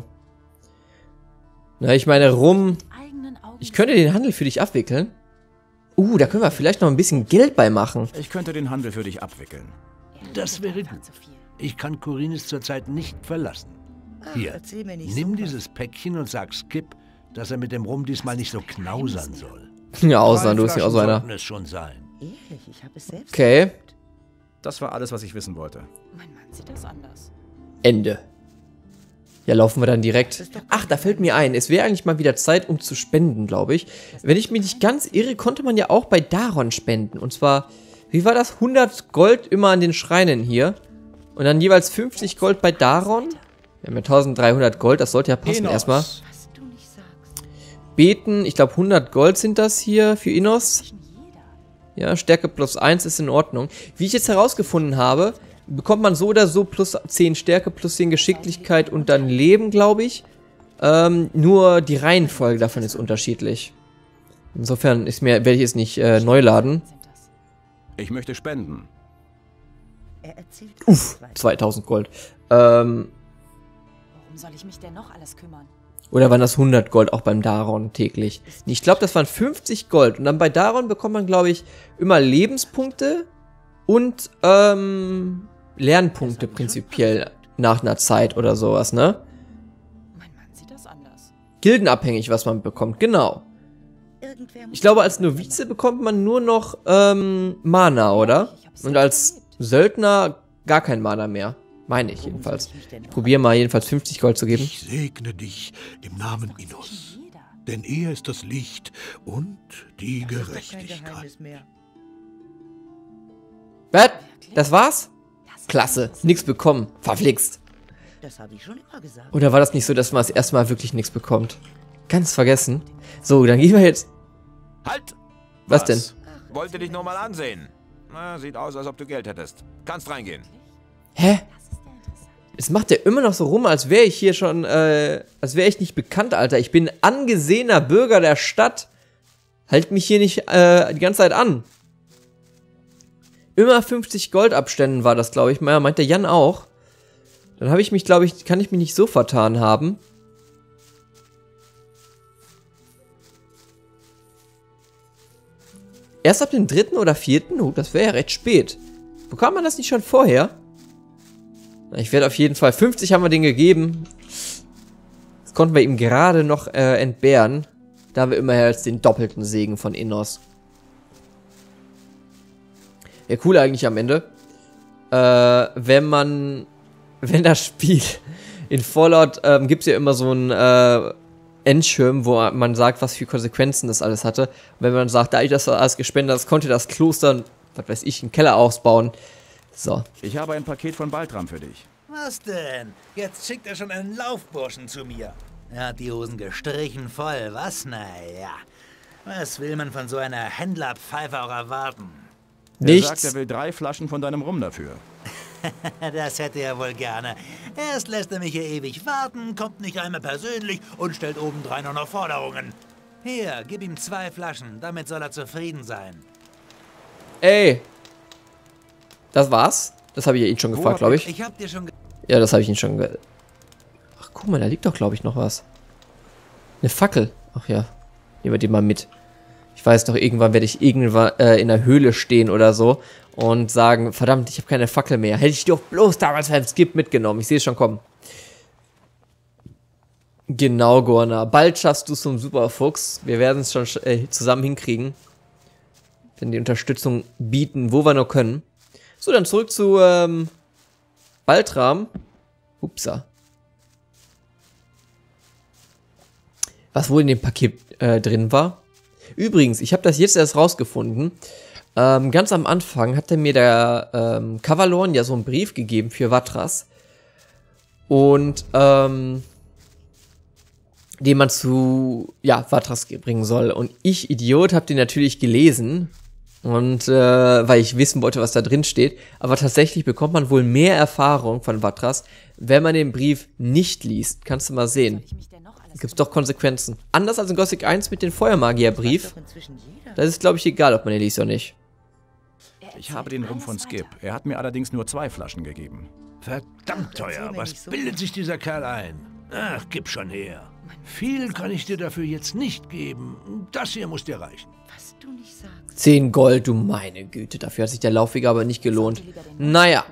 Na, ich meine, Rum... Ich könnte den Handel für dich abwickeln. Da können wir vielleicht noch ein bisschen Geld bei machen. Ich könnte den Handel für dich abwickeln. Das wäre gut. Ich kann Korinis zurzeit nicht verlassen. Hier, erzähl mir nicht nimm sowas. dieses Päckchen und sag Skip, dass er mit dem Rum diesmal nicht so knausern soll. Ja, außer du bist ja Flaschen auch so einer. sollten es schon sein. Ehrlich, ich habe es selbst. Okay, Das war alles, was ich wissen wollte. Mein Mann sieht das anders. Ende. Ja, laufen wir dann direkt. Ach, da fällt mir ein, es wäre eigentlich mal wieder Zeit, um zu spenden, glaube ich. Wenn ich mich nicht ganz irre, konnte man ja auch bei Daron spenden. Und zwar, wie war das? 100 Gold immer an den Schreinen hier. Und dann jeweils 50 Gold bei Daron. Wir haben ja 1300 Gold, das sollte ja passen erstmal. Was du nicht sagst. Beten, ich glaube 100 Gold sind das hier für Innos. Ja, Stärke plus 1 ist in Ordnung. Wie ich jetzt herausgefunden habe, bekommt man so oder so plus 10 Stärke, plus 10 Geschicklichkeit und dann Leben, glaube ich. Nur die Reihenfolge davon ist unterschiedlich. Insofern werde ich es nicht neu laden. Ich möchte spenden. Er erzählt Uff, weiter. 2000 Gold. Worum soll ich mich denn noch alles kümmern? Oder waren das 100 Gold auch beim Daron täglich? Ich glaube, das waren 50 Gold. Und dann bei Daron bekommt man, glaube ich, immer Lebenspunkte und Lernpunkte prinzipiell nach einer Zeit oder sowas, ne? Mein Mann sieht das anders. Gildenabhängig, was man bekommt, genau. Irgendwer muss Ich glaube, als Novize bekommt man nur noch Mana, oder? Und als Söldner gar kein Mana mehr. Meine ich jedenfalls. Ich probiere mal jedenfalls 50 Gold zu geben. Ich segne dich im Namen Innos. Denn er ist das Licht und die Das ist doch kein Gerechtigkeit. Geheimnis mehr. Was? Das war's? Klasse. Nix bekommen. Verflixt. Das habe ich schon immer gesagt. Oder war das nicht so, dass man das erste Mal wirklich nichts bekommt? Ganz vergessen. So, dann gehen wir jetzt... Halt! Was denn? Wollte dich nur mal ansehen. Na, sieht aus, als ob du Geld hättest. Kannst reingehen. Hä? Es macht ja immer noch so rum, als wäre ich hier schon, als wäre ich nicht bekannt, Alter. Ich bin angesehener Bürger der Stadt. Halt mich hier nicht die ganze Zeit an. Immer 50 Goldabständen war das, glaube ich. Ja, meint der Jan auch. Dann habe ich mich, glaube ich, kann ich mich nicht so vertan haben. Erst ab dem 3. oder 4.? Oh, das wäre ja recht spät. Bekam man das nicht schon vorher? Ich werde auf jeden Fall... 50 haben wir denen gegeben. Das konnten wir ihm gerade noch entbehren. Da haben wir immerhin jetzt den doppelten Segen von Innos. Ja, cool eigentlich am Ende. Wenn das Spiel... In Fallout gibt es ja immer so ein Endschirm, wo man sagt, was für Konsequenzen das alles hatte. Und wenn man sagt, da ich das alles gespendet habe, konnte das Kloster, was weiß ich, einen Keller ausbauen. So. Ich habe ein Paket von Baltram für dich. Was denn? Jetzt schickt er schon einen Laufburschen zu mir. Er hat die Hosen gestrichen voll, was? Naja. Was will man von so einer Händlerpfeife auch erwarten? Er sagt, er will 3 Flaschen von deinem Rum dafür. Das hätte er wohl gerne. Erst lässt er mich hier ewig warten, kommt nicht einmal persönlich und stellt obendrein auch noch Forderungen. Hier, gib ihm 2 Flaschen, damit soll er zufrieden sein. Ey. Das war's? Das habe ich ja ihn schon gefragt, glaube ich. Ich hab dir schon... Ja, das habe ich ihn schon Ach, guck mal, da liegt doch, glaube ich, noch was. Eine Fackel. Ach ja. Nehmen wir die mal mit. Ich weiß noch, irgendwann werde ich irgendwann in der Höhle stehen oder so und sagen, verdammt, ich habe keine Fackel mehr. Hätte ich doch bloß damals beim Skip mitgenommen. Ich sehe es schon kommen. Genau, Gorna. Bald schaffst du es zum Superfuchs. Wir werden es schon zusammen hinkriegen. Wenn die Unterstützung bieten, wo wir nur können. So, dann zurück zu Baltram. Upsa. Was wohl in dem Paket drin war. Übrigens, ich habe das jetzt erst rausgefunden. Ganz am Anfang hatte mir der Kavalorn ja so einen Brief gegeben für Vatras. Und den man zu Vatras bringen soll. Und ich, Idiot, habe den natürlich gelesen. Und weil ich wissen wollte, was da drin steht. Aber tatsächlich bekommt man wohl mehr Erfahrung von Vatras, wenn man den Brief nicht liest. Kannst du mal sehen. Es gibt doch Konsequenzen. Anders als in Gothic 1 mit dem Feuermagierbrief. Das ist, glaube ich, egal, ob man den liest oder nicht. Ich habe den Rum von Skip. Er hat mir allerdings nur 2 Flaschen gegeben. Verdammt teuer. Was bildet sich dieser Kerl ein? Ach, gib schon her. Viel kann ich dir dafür jetzt nicht geben. Das hier muss dir reichen. 10 Gold, du meine Güte. Dafür hat sich der Laufweg aber nicht gelohnt. Naja.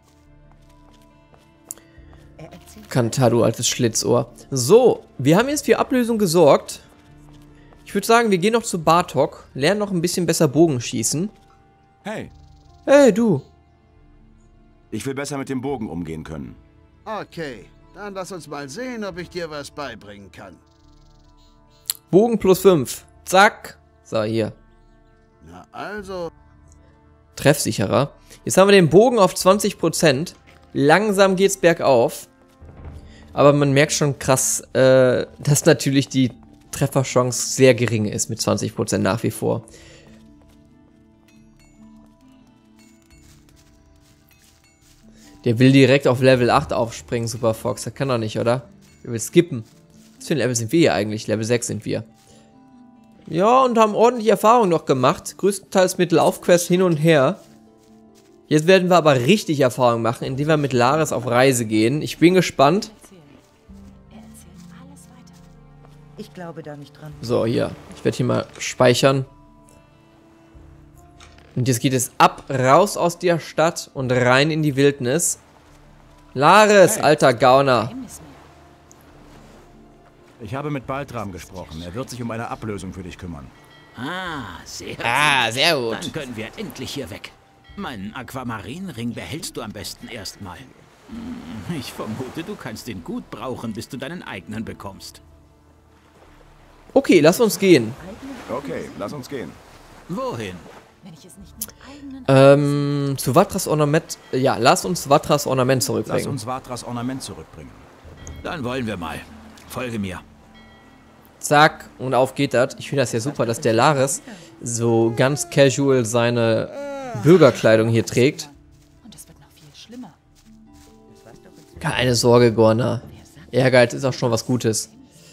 Cantado, altes Schlitzohr. So, wir haben jetzt für Ablösung gesorgt. Ich würde sagen, wir gehen noch zu Bartok, lernen noch ein bisschen besser Bogenschießen. Hey. Hey, du. Ich will besser mit dem Bogen umgehen können. Okay, dann lass uns mal sehen, ob ich dir was beibringen kann. Bogen plus 5. Zack. So, hier. Na also. Treffsicherer. Jetzt haben wir den Bogen auf 20%. Langsam geht's bergauf. Aber man merkt schon krass, dass natürlich die Trefferchance sehr gering ist mit 20% nach wie vor. Der will direkt auf Level 8 aufspringen, Super Fox. Das kann doch nicht, oder? Der will skippen. Was für ein Level sind wir hier eigentlich? Level 6 sind wir. Ja, und haben ordentlich Erfahrung noch gemacht. Größtenteils mit Laufquests hin und her. Jetzt werden wir aber richtig Erfahrung machen, indem wir mit Laris auf Reise gehen. Ich bin gespannt. Ich glaube da nicht dran. So, hier. Ich werde hier mal speichern. Und jetzt geht es ab, raus aus der Stadt und rein in die Wildnis. Laris, alter Gauner. Ich habe mit Baltram gesprochen. Er wird sich um eine Ablösung für dich kümmern. Sehr gut. Dann können wir endlich hier weg. Meinen Aquamarinring behältst du am besten erstmal. Ich vermute, du kannst ihn gut brauchen, bis du deinen eigenen bekommst. Okay, lass uns gehen. Okay, lass uns gehen. Wohin? Zu Vatras Ornament. Ja, lass uns Vatras Ornament zurückbringen. Lass uns Vatras Ornament zurückbringen. Dann wollen wir mal. Folge mir. Zack, und auf geht das. Ich finde das ja super, dass der Laris so ganz casual seine Bürgerkleidung hier trägt. Keine Sorge, Gorna. Ehrgeiz ist auch schon was Gutes.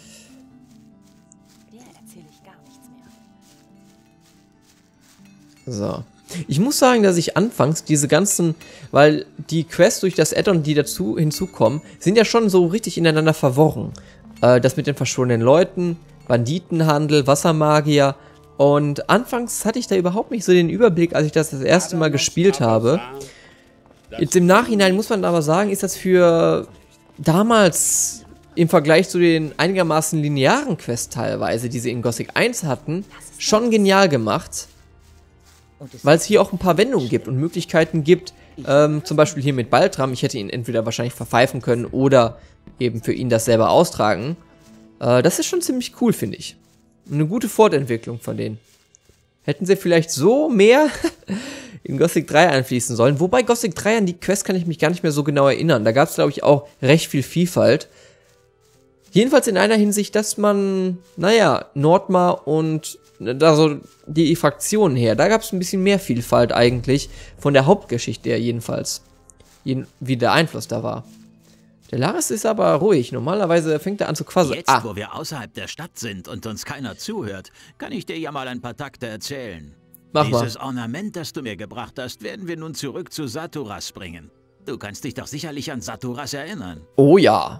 So. Ich muss sagen, dass ich anfangs diese ganzen, weil die Quests durch das Add-on, die dazu hinzukommen, sind ja schon so richtig ineinander verworren. Das mit den verschwundenen Leuten, Banditenhandel, Wassermagier. Und anfangs hatte ich da überhaupt nicht so den Überblick, als ich das erste Mal gespielt habe. Jetzt im Nachhinein muss man aber sagen, ist das für damals im Vergleich zu den einigermaßen linearen Quests teilweise, die sie in Gothic 1 hatten, schon genial gemacht. Weil es hier auch ein paar Wendungen gibt und Möglichkeiten gibt, zum Beispiel hier mit Baltram, ich hätte ihn entweder wahrscheinlich verpfeifen können oder eben für ihn das selber austragen. Das ist schon ziemlich cool, finde ich. Eine gute Fortentwicklung von denen. Hätten sie vielleicht so mehr in Gothic 3 einfließen sollen. Wobei Gothic 3 an die Quest kann ich mich gar nicht mehr so genau erinnern. Da gab es, glaube ich, auch recht viel Vielfalt. Jedenfalls in einer Hinsicht, dass man, naja, Nordmar und also die Fraktionen her, da gab es ein bisschen mehr Vielfalt eigentlich von der Hauptgeschichte her jedenfalls. Wie der Einfluss da war. Der Laris ist aber ruhig. Normalerweise fängt er an zu quasseln. Jetzt, wo wir außerhalb der Stadt sind und uns keiner zuhört, kann ich dir ja mal ein paar Takte erzählen. Mach mal. Dieses Ornament, das du mir gebracht hast, werden wir nun zurück zu Saturas bringen. Du kannst dich doch sicherlich an Saturas erinnern. Oh ja.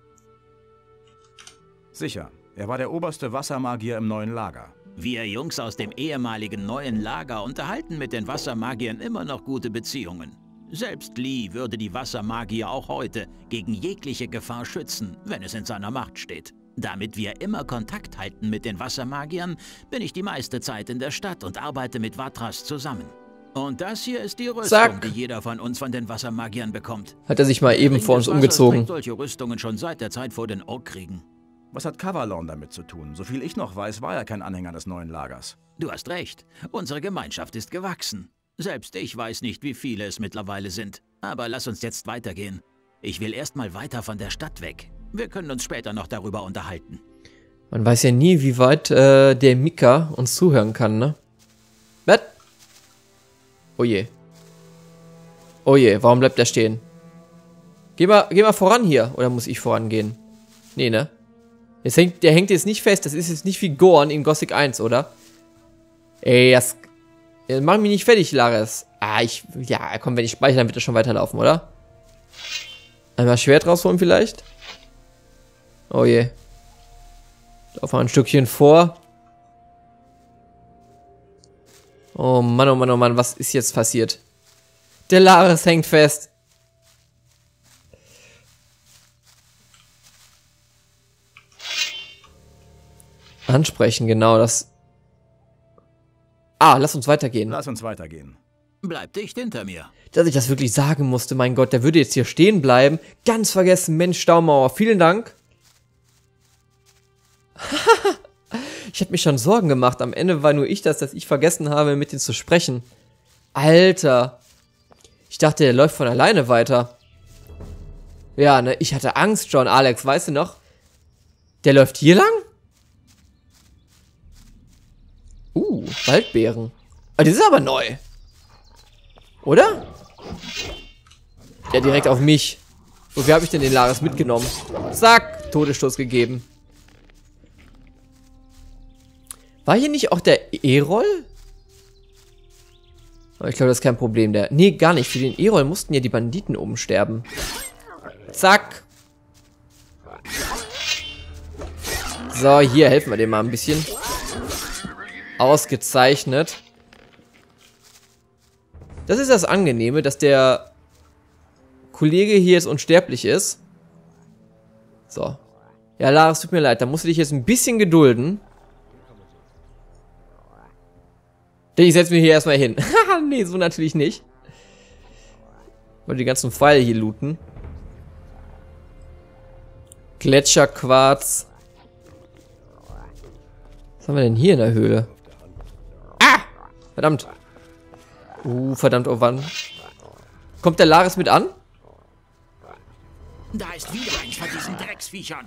Sicher. Er war der oberste Wassermagier im neuen Lager. Wir Jungs aus dem ehemaligen neuen Lager unterhalten mit den Wassermagiern immer noch gute Beziehungen. Selbst Lee würde die Wassermagier auch heute gegen jegliche Gefahr schützen, wenn es in seiner Macht steht. Damit wir immer Kontakt halten mit den Wassermagiern, bin ich die meiste Zeit in der Stadt und arbeite mit Vatras zusammen. Und das hier ist die Rüstung, die jeder von uns von den Wassermagiern bekommt. Hat er sich mal eben vor uns umgezogen. Solche Rüstungen schon seit der Zeit vor den Orkkriegen. Was hat Kavallon damit zu tun? Soviel ich noch weiß, war er kein Anhänger des neuen Lagers. Du hast recht. Unsere Gemeinschaft ist gewachsen. Selbst ich weiß nicht, wie viele es mittlerweile sind. Aber lass uns jetzt weitergehen. Ich will erstmal weiter von der Stadt weg. Wir können uns später noch darüber unterhalten. Man weiß ja nie, wie weit der Mika uns zuhören kann, ne? Was? Oh je. Oh je, warum bleibt der stehen? Geh mal voran hier. Oder muss ich vorangehen? Nee, ne? Der hängt jetzt nicht fest. Das ist jetzt nicht wie Gorn in Gothic 1, oder? Ey, das mach mich nicht fertig, Laris. Ja, komm, wenn ich speichere, dann wird er schon weiterlaufen, oder? Einmal Schwert rausholen vielleicht? Oh je. Lauf mal ein Stückchen vor. Oh Mann, was ist jetzt passiert? Der Laris hängt fest. Ansprechen, genau, das... lass uns weitergehen. Lass uns weitergehen. Bleib dicht hinter mir. Dass ich das wirklich sagen musste, mein Gott, der würde jetzt hier stehen bleiben. Ganz vergessen, Mensch, Staumauer, vielen Dank. Ich habe mich schon Sorgen gemacht. Am Ende war nur ich das, dass ich vergessen habe, mit ihm zu sprechen. Alter. Ich dachte, der läuft von alleine weiter. Ja, ne, ich hatte Angst, John, Alex, weißt du noch? Der läuft hier lang? Waldbeeren. Ah, die sind aber neu. Oder? Ja, direkt auf mich. Wofür habe ich denn den Laris mitgenommen? Zack, Todesstoß gegeben. War hier nicht auch der E-Roll? Ich glaube, das ist kein Problem. Nee, gar nicht. Für den E-Roll mussten ja die Banditen oben sterben. Zack. So, hier helfen wir dem mal ein bisschen. Ausgezeichnet. Das ist das Angenehme, dass der Kollege hier jetzt unsterblich ist. So. Ja, Laris, tut mir leid. Da musst du dich jetzt ein bisschen gedulden. Denn ich setze mich hier erstmal hin. Nee, so natürlich nicht. Weil die ganzen Pfeile hier looten. Gletscherquarz. haben wir denn hier in der Höhle? Ah! Verdammt. Verdammt, oh wann? Kommt der Laris mit an? Da ist wieder eins von diesen Drecksviechern.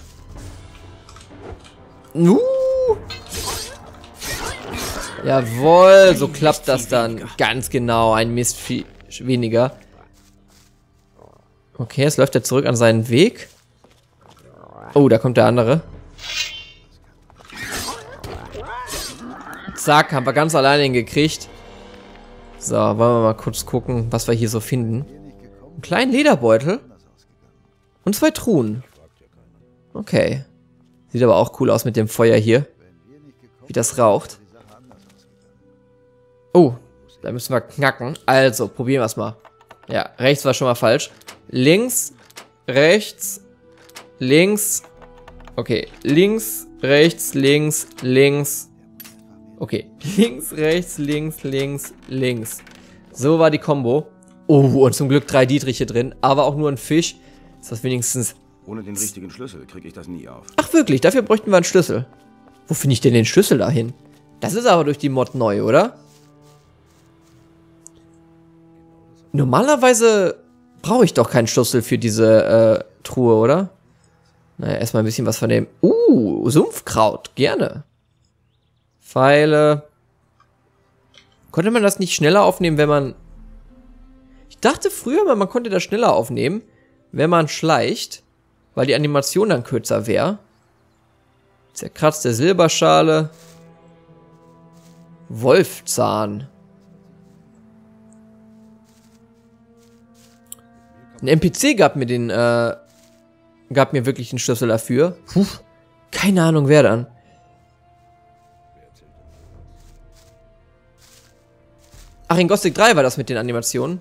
Jawohl, so klappt das dann. Ganz genau, ein Mistvieh weniger. Okay, jetzt läuft er zurück an seinen Weg. Oh, da kommt der andere. Zack, haben wir ganz alleine hingekriegt. So, wollen wir mal kurz gucken, was wir hier so finden. Einen kleinen Lederbeutel. Und 2 Truhen. Okay. Sieht aber auch cool aus mit dem Feuer hier. Wie das raucht. Oh, da müssen wir knacken. Also, probieren wir es mal. Ja, rechts war schon mal falsch. Links, rechts, links. Okay, links, rechts, links, links. Okay, links, rechts, links, links, links. So war die Kombo. Oh, und zum Glück 3 Dietriche drin, aber auch nur ein Fisch. Ist das wenigstens... Ohne den richtigen Schlüssel kriege ich das nie auf. Ach wirklich, dafür bräuchten wir einen Schlüssel. Wo finde ich denn den Schlüssel dahin? Das ist aber durch die Mod neu, oder? Normalerweise brauche ich doch keinen Schlüssel für diese Truhe, oder? Naja, erstmal ein bisschen was von dem... Sumpfkraut, gerne. Pfeile. Konnte man das nicht schneller aufnehmen, wenn man... Ich dachte früher, man konnte das schneller aufnehmen, wenn man schleicht, weil die Animation dann kürzer wäre. Zerkratzte Silberschale. Wolfzahn. Ein NPC gab mir den, gab mir wirklich den Schlüssel dafür. Puh, keine Ahnung, wer dann. Ach, in Gothic 3 war das mit den Animationen.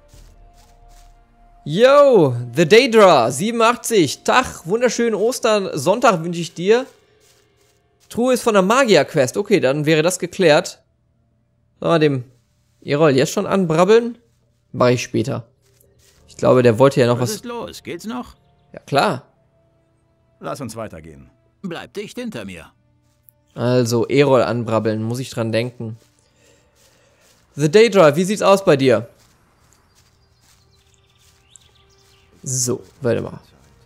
Yo, The Daedra, 87. Tag, wunderschönen Ostern, Sonntag wünsche ich dir. Truhe ist von der Magier-Quest. Okay, dann wäre das geklärt. Sollen wir dem Erol jetzt schon anbrabbeln? Mache ich später. Ich glaube, der wollte ja noch was... Was ist los? Geht's noch? Ja, klar. Lass uns weitergehen. Bleib dicht hinter mir. Also, Erol anbrabbeln, muss ich dran denken. The Daedra, wie sieht's aus bei dir? So, warte mal.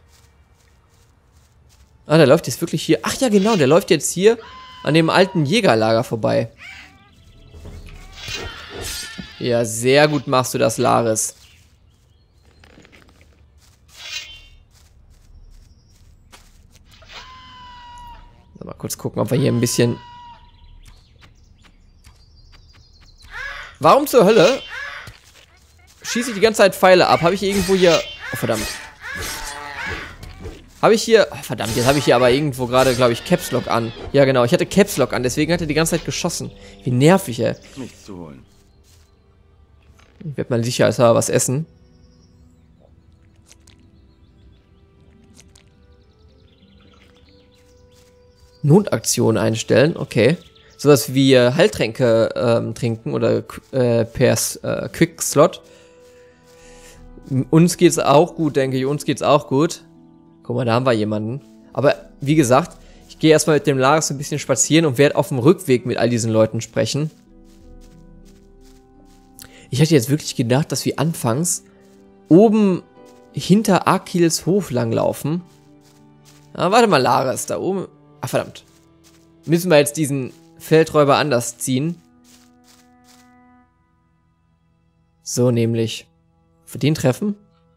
Ah, der läuft jetzt wirklich hier. Ach ja, genau, der läuft jetzt hier an dem alten Jägerlager vorbei. Ja, sehr gut machst du das, Laris. Mal kurz gucken, ob wir hier ein bisschen... Warum zur Hölle schieße ich die ganze Zeit Pfeile ab? Habe ich irgendwo hier... Oh, verdammt. Habe ich hier... Oh, verdammt, jetzt habe ich hier aber irgendwo gerade, glaube ich, Caps Lock an. Ja, genau, ich hatte Caps Lock an, deswegen hat er die ganze Zeit geschossen. Wie nervig, ey. Nichts zu holen. Ich werde mal sicherheitshalber was essen. Notaktion einstellen, okay. Sowas wie Heiltränke trinken oder per Quick-Slot. Uns geht's auch gut, denke ich. Uns geht's auch gut. Guck mal, da haben wir jemanden. Aber wie gesagt, ich gehe erstmal mit dem Laris ein bisschen spazieren und werde auf dem Rückweg mit all diesen Leuten sprechen. Ich hätte jetzt wirklich gedacht, dass wir anfangs oben hinter Akils Hof langlaufen. Ah, warte mal, Laris, da oben... Ach, verdammt. Müssen wir jetzt diesen Feldräuber anders ziehen? So nämlich. Für den treffen?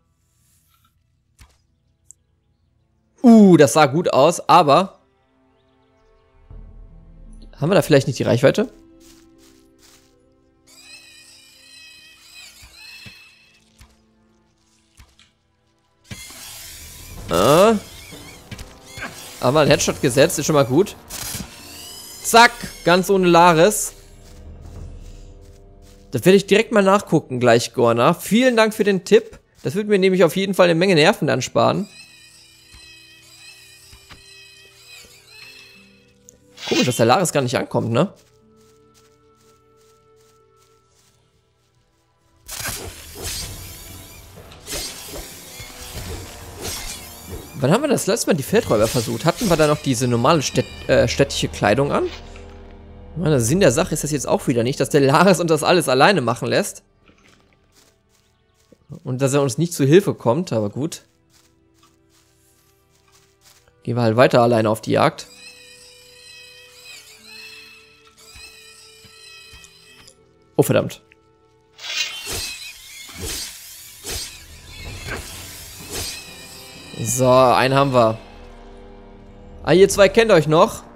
Das sah gut aus, aber... Haben wir da vielleicht nicht die Reichweite? Haben wir einen Headshot gesetzt, ist schon mal gut. Zack, ganz ohne Laris. Das werde ich direkt mal nachgucken gleich, Gorna. Vielen Dank für den Tipp. Das wird mir nämlich auf jeden Fall eine Menge Nerven dann sparen. Komisch, dass der Laris gar nicht ankommt, ne? Wann haben wir das letzte Mal die Feldräuber versucht? Hatten wir da noch diese normale städtische Kleidung an? Der Sinn der Sache ist das jetzt auch wieder nicht, dass der Laris uns das alles alleine machen lässt. Und dass er uns nicht zu Hilfe kommt, aber gut. Gehen wir halt weiter alleine auf die Jagd. Oh, verdammt. So, einen haben wir. Ah, ihr zwei kennt euch noch.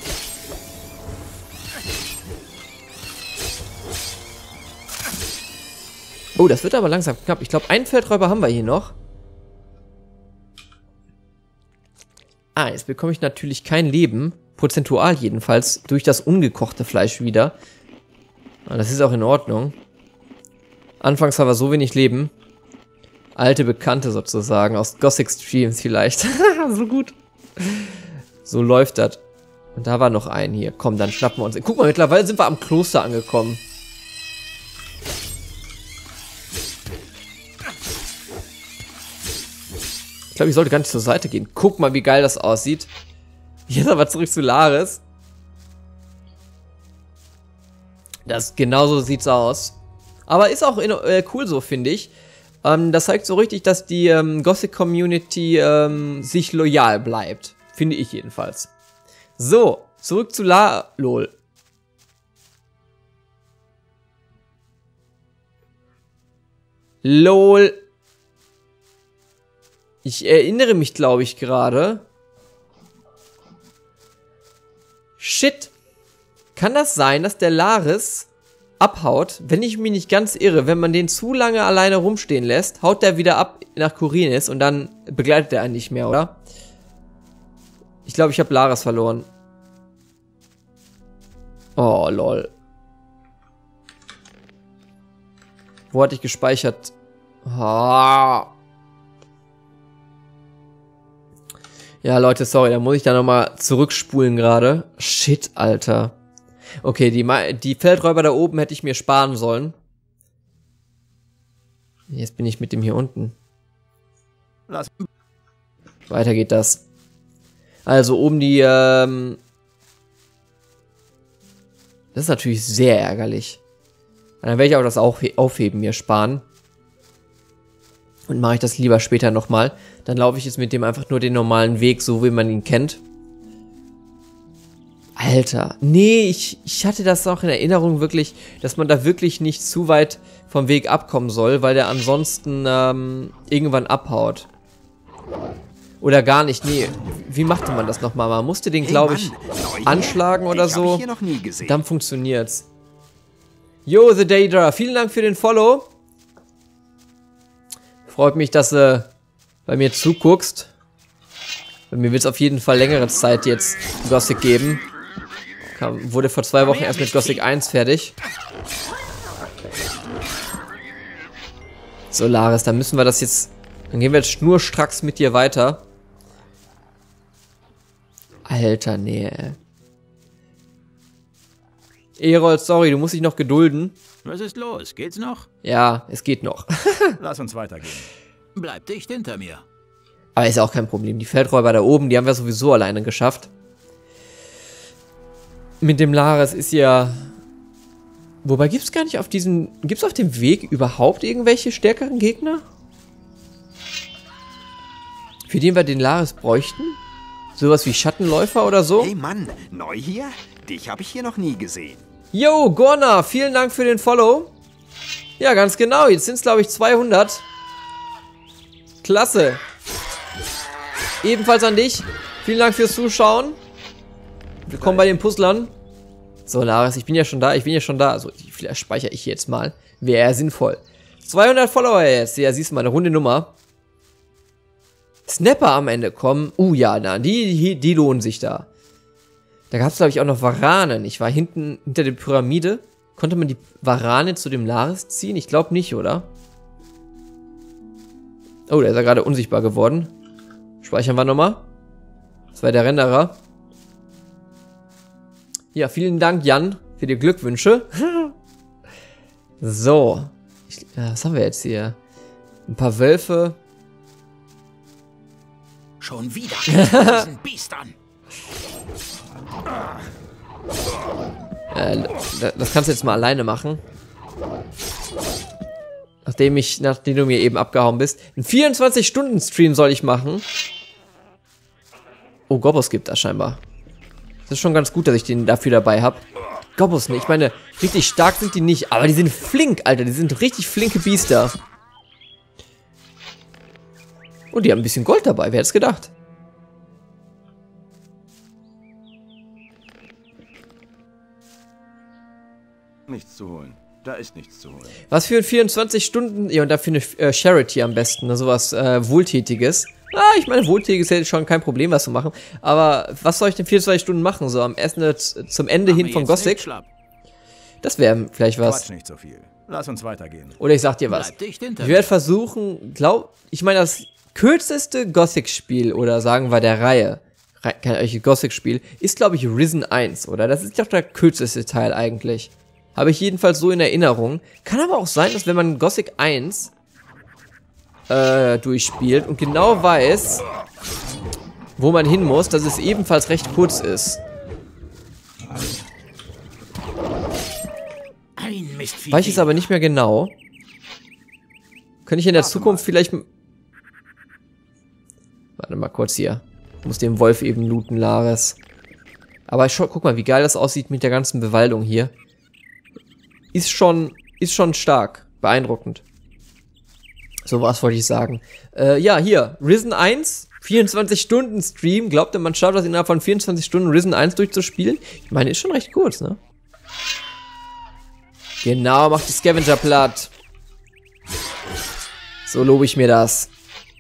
Oh, das wird aber langsam knapp. Ich glaube, einen Feldräuber haben wir hier noch. Ah, jetzt bekomme ich natürlich kein Leben. Prozentual jedenfalls. Durch das ungekochte Fleisch wieder. Das ist auch in Ordnung. Anfangs haben wir so wenig Leben. Alte Bekannte sozusagen. Aus Gothic Streams vielleicht. So gut. So läuft das. Und da war noch ein hier. Komm, dann schnappen wir uns. Guck mal, mittlerweile sind wir am Kloster angekommen. Ich glaube, ich sollte gar nicht zur Seite gehen. Guck mal, wie geil das aussieht. Jetzt aber zurück zu Laris. Genauso sieht's aus. Aber ist auch cool so, finde ich. Das zeigt so richtig, dass die Gothic-Community sich loyal bleibt. Finde ich jedenfalls. So, zurück zu LOL. LOL. Ich erinnere mich, glaube ich, gerade. Shit. Kann das sein, dass der Laris abhaut? Wenn ich mich nicht ganz irre, wenn man den zu lange alleine rumstehen lässt, haut der wieder ab nach Khorinis und dann begleitet er einen nicht mehr, oder? Ich glaube, ich habe Laris verloren. Oh, lol. Wo hatte ich gespeichert? Ah. Ja, Leute, sorry, da muss ich da nochmal zurückspulen gerade. Shit, Alter. Okay, die Feldräuber da oben hätte ich mir sparen sollen. Jetzt bin ich mit dem hier unten. Weiter geht das. Also oben die, das ist natürlich sehr ärgerlich. Dann werde ich auch das Aufheben mir sparen. Und mache ich das lieber später nochmal. Dann laufe ich jetzt mit dem einfach nur den normalen Weg, so wie man ihn kennt. Alter, nee, ich hatte das auch in Erinnerung wirklich, dass man da wirklich nicht zu weit vom Weg abkommen soll, weil der ansonsten irgendwann abhaut. Oder gar nicht, nee. Wie machte man das nochmal? Man musste den, glaube ich, anschlagen oder so. Dann funktioniert's. Yo, The Daedra, vielen Dank für den Follow. Freut mich, dass du bei mir zuguckst. Bei mir wird es auf jeden Fall längere Zeit jetzt Gothic geben. Wurde vor 2 Wochen erst mit Gothic 1 fertig. So, Laris, dann müssen wir das jetzt... Dann gehen wir jetzt schnurstracks mit dir weiter. Alter, nee. Erol, sorry, du musst dich noch gedulden. Was ist los? Geht's noch? Ja, es geht noch. Lass uns weitergehen. Bleib dicht hinter mir. Aber ist ja auch kein Problem. Die Feldräuber da oben, die haben wir sowieso alleine geschafft. Mit dem Laris ist ja... Wobei, gibt's gar nicht auf diesem... Gibt's auf dem Weg überhaupt irgendwelche stärkeren Gegner? Für den wir den Laris bräuchten? Sowas wie Schattenläufer oder so? Hey Mann, neu hier? Dich habe ich hier noch nie gesehen. Yo, Gorna, vielen Dank für den Follow. Ja, ganz genau. Jetzt sind es, glaube ich, 200. Klasse. Ebenfalls an dich. Vielen Dank fürs Zuschauen. Willkommen bei den Puzzlern. So, Laris, ich bin ja schon da. Also, vielleicht speichere ich jetzt mal. Wäre ja sinnvoll. 200 Follower jetzt. Ja, siehst du mal, eine runde Nummer. Snapper am Ende kommen. Ja, na, die lohnen sich da. Da gab es, glaube ich, auch noch Varanen. Ich war hinter der Pyramide. Konnte man die Varane zu dem Laris ziehen? Ich glaube nicht, oder? Oh, der ist ja gerade unsichtbar geworden. Speichern wir nochmal. Das war der Renderer. Ja, vielen Dank, Jan, für die Glückwünsche. So. Was haben wir jetzt hier? Ein paar Wölfe. Schon wieder mit diesen Biestern. Das kannst du jetzt mal alleine machen. Nachdem du mir eben abgehauen bist. Einen 24-Stunden-Stream soll ich machen. Oh, Gobbos gibt das scheinbar. Das ist schon ganz gut, dass ich den dafür dabei habe. Gobbos, ne? Ich meine, richtig stark sind die nicht. Aber die sind flink, Alter. Die sind richtig flinke Biester. Und die haben ein bisschen Gold dabei. Wer hätte es gedacht? Nichts zu holen. Da ist nichts zu holen. Was für ein 24 Stunden... Ja, und dafür eine Charity am besten. Ne? Sowas Wohltätiges. Ah, ich meine, Wohltätiges hätte schon kein Problem, was zu machen. Aber was soll ich denn 24 Stunden machen? So am zum Ende hin von Gothic? Das wäre vielleicht was. Quatsch nicht so viel. Lass uns weitergehen. Oder ich sag dir was. Ich werde versuchen, ich meine, das kürzeste Gothic-Spiel, oder sagen wir der Reihe, kein Gothic-Spiel, ist, glaube ich, Risen 1, oder? Das ist doch der kürzeste Teil eigentlich. Habe ich jedenfalls so in Erinnerung. Kann aber auch sein, dass wenn man Gothic 1 durchspielt und genau weiß, wo man hin muss, dass es ebenfalls recht kurz ist. Weiß ich es aber nicht mehr genau. Könnte ich in der Zukunft vielleicht... Warte mal kurz hier. Ich muss den Wolf eben looten, Lares. Aber guck mal, wie geil das aussieht mit der ganzen Bewaldung hier. Ist schon stark. Beeindruckend. So was wollte ich sagen. Ja, hier. Risen 1. 24-Stunden-Stream. Glaubt ihr, man schafft das innerhalb von 24 Stunden Risen 1 durchzuspielen? Ich meine, ist schon recht kurz, ne? Genau, macht die Scavenger platt. So lobe ich mir das.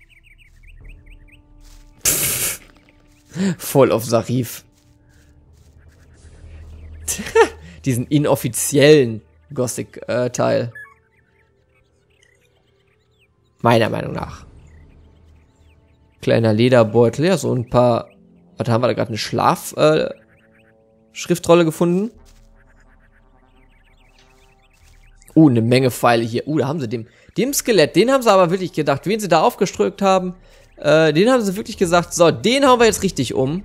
Pff. Voll auf Sarif. Diesen inoffiziellen Gothic-Teil. Meiner Meinung nach. Kleiner Lederbeutel, ja, so ein paar... Warte, haben wir da gerade eine Schriftrolle gefunden? Eine Menge Pfeile hier. Da haben sie dem Skelett, den haben sie aber wirklich gedacht, wen sie da aufgestrückt haben, den haben sie wirklich gesagt, so, den hauen wir jetzt richtig um.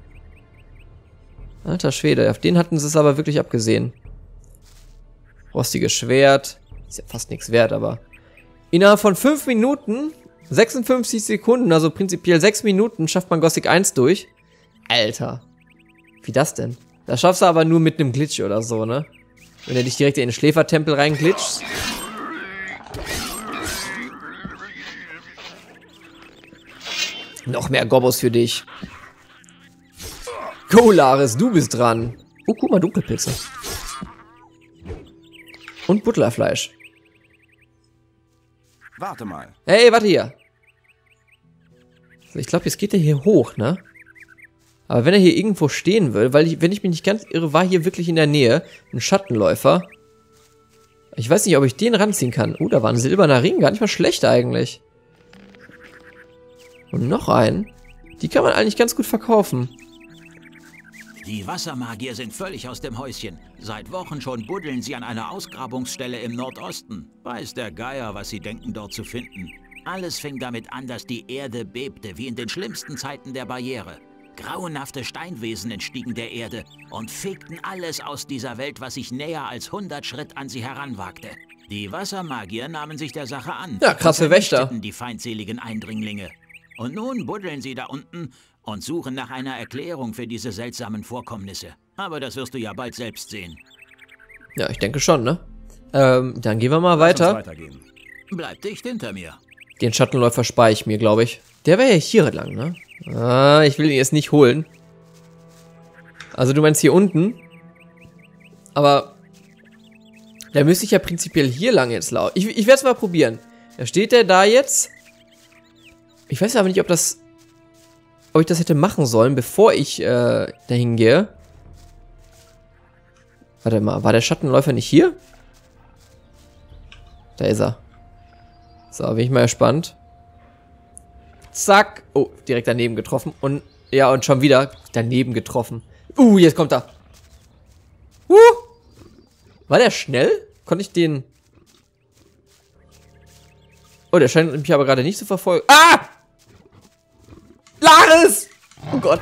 Alter Schwede, auf den hatten sie es aber wirklich abgesehen. Rostiges Schwert. Ist ja fast nichts wert, aber... Innerhalb von 5 Minuten, 56 Sekunden, also prinzipiell 6 Minuten, schafft man Gothic 1 durch. Alter. Wie das denn? Das schaffst du aber nur mit einem Glitch oder so, ne? Wenn du dich direkt in den Schläfertempel reinglitscht. Noch mehr Gobbos für dich. Go, Lares, du bist dran. Oh, guck mal, Dunkelpilze. Und Butlerfleisch. Warte mal. Hey, warte hier. Ich glaube, jetzt geht er hier hoch, ne? Aber wenn er hier irgendwo stehen will, weil wenn ich mich nicht ganz irre, war hier wirklich in der Nähe ein Schattenläufer. Ich weiß nicht, ob ich den ranziehen kann. Da war ein silberner Ring, gar nicht mal schlecht eigentlich. Und noch einen. Die kann man eigentlich ganz gut verkaufen. Die Wassermagier sind völlig aus dem Häuschen. Seit Wochen schon buddeln sie an einer Ausgrabungsstelle im Nordosten. Weiß der Geier, was sie denken, dort zu finden. Alles fing damit an, dass die Erde bebte, wie in den schlimmsten Zeiten der Barriere. Grauenhafte Steinwesen entstiegen der Erde und fegten alles aus dieser Welt, was sich näher als 100 Schritt an sie heranwagte. Die Wassermagier nahmen sich der Sache an. Ja, krasse Wächter. Die feindseligen Eindringlinge. Und nun buddeln sie da unten und suchen nach einer Erklärung für diese seltsamen Vorkommnisse. Aber das wirst du ja bald selbst sehen. Ja, ich denke schon, ne? Dann gehen wir mal weiter. Bleib dicht hinter mir. Den Schattenläufer spare ich mir, glaube ich. Der wäre ja hier lang, ne? Ich will ihn jetzt nicht holen. Also du meinst hier unten? Aber da müsste ich ja prinzipiell hier lang jetzt laufen. Ich werde es mal probieren. Da steht der da jetzt. Ich weiß aber nicht, ob ich das hätte machen sollen, bevor ich dahin gehe. Warte mal, war der Schattenläufer nicht hier? Da ist er. So, bin ich mal gespannt. Zack. Oh, direkt daneben getroffen. Und, ja, und schon wieder daneben getroffen. Jetzt kommt er. War der schnell? Konnte ich den... Oh, der scheint mich aber gerade nicht zu verfolgen. Ah! Laris! Oh Gott.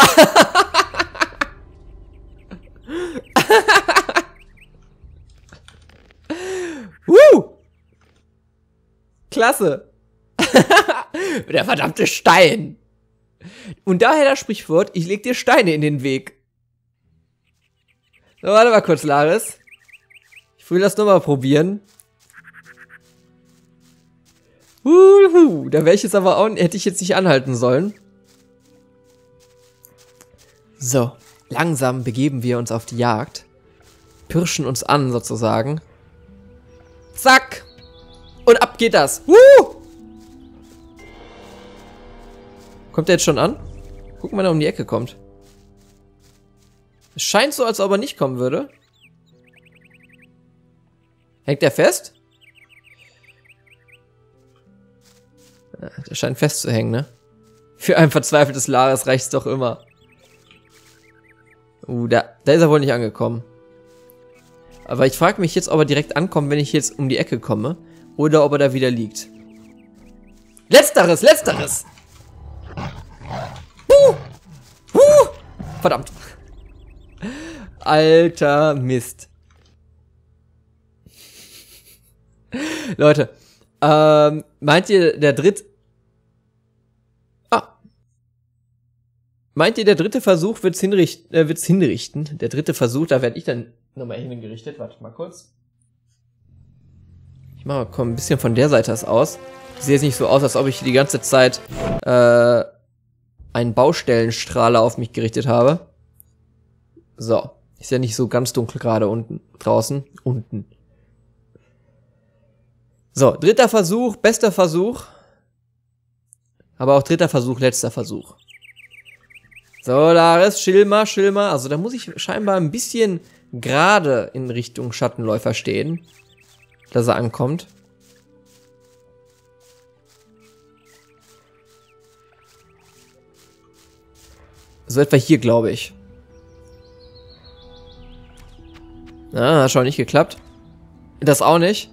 Klasse. Der verdammte Stein. Und daher das Sprichwort, ich leg dir Steine in den Weg. So, warte mal kurz, Laris. Ich will das nochmal probieren. Da wäre ich jetzt aber auch, hätte ich jetzt nicht anhalten sollen. So, langsam begeben wir uns auf die Jagd. Pirschen uns an, sozusagen. Zack. Und ab geht das. Kommt der jetzt schon an? Gucken, wann er um die Ecke kommt. Es scheint so, als ob er nicht kommen würde. Hängt er fest? Ja, der scheint festzuhängen, ne? Für ein verzweifeltes Laris reicht's doch immer. Da ist er wohl nicht angekommen. Aber ich frage mich jetzt, ob er direkt ankommt, wenn ich jetzt um die Ecke komme. Oder ob er da wieder liegt. Letzteres, letzteres! Verdammt. Alter Mist. Leute, meint ihr, der dritte... Meint ihr, der dritte Versuch wird's hinrichten? Der dritte Versuch, da werde ich dann nochmal hingerichtet. Warte mal kurz. Ich mache mal ein bisschen von der Seite aus. Ich sehe jetzt nicht so aus, als ob ich die ganze Zeit einen Baustellenstrahler auf mich gerichtet habe. So. Ist ja nicht so ganz dunkel gerade unten. Draußen. Unten. So. Dritter Versuch. Bester Versuch. Aber auch dritter Versuch. Letzter Versuch. So, Laris. Chill mal, chill mal. Also da muss ich scheinbar ein bisschen gerade in Richtung Schattenläufer stehen. Dass er ankommt. So etwa hier, glaube ich. Ah, hat schon nicht geklappt. Das auch nicht.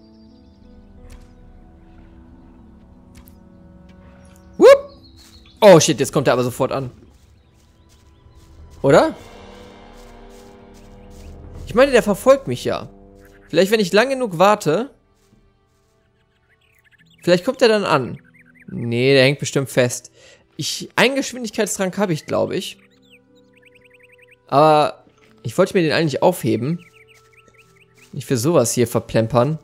Whoop. Oh shit, jetzt kommt er aber sofort an. Oder? Ich meine, der verfolgt mich ja. Vielleicht, wenn ich lang genug warte. Vielleicht kommt er dann an. Nee, der hängt bestimmt fest. Einen Geschwindigkeitstrank habe ich, glaube ich. Aber ich wollte mir den eigentlich aufheben. Nicht für sowas hier verplempern.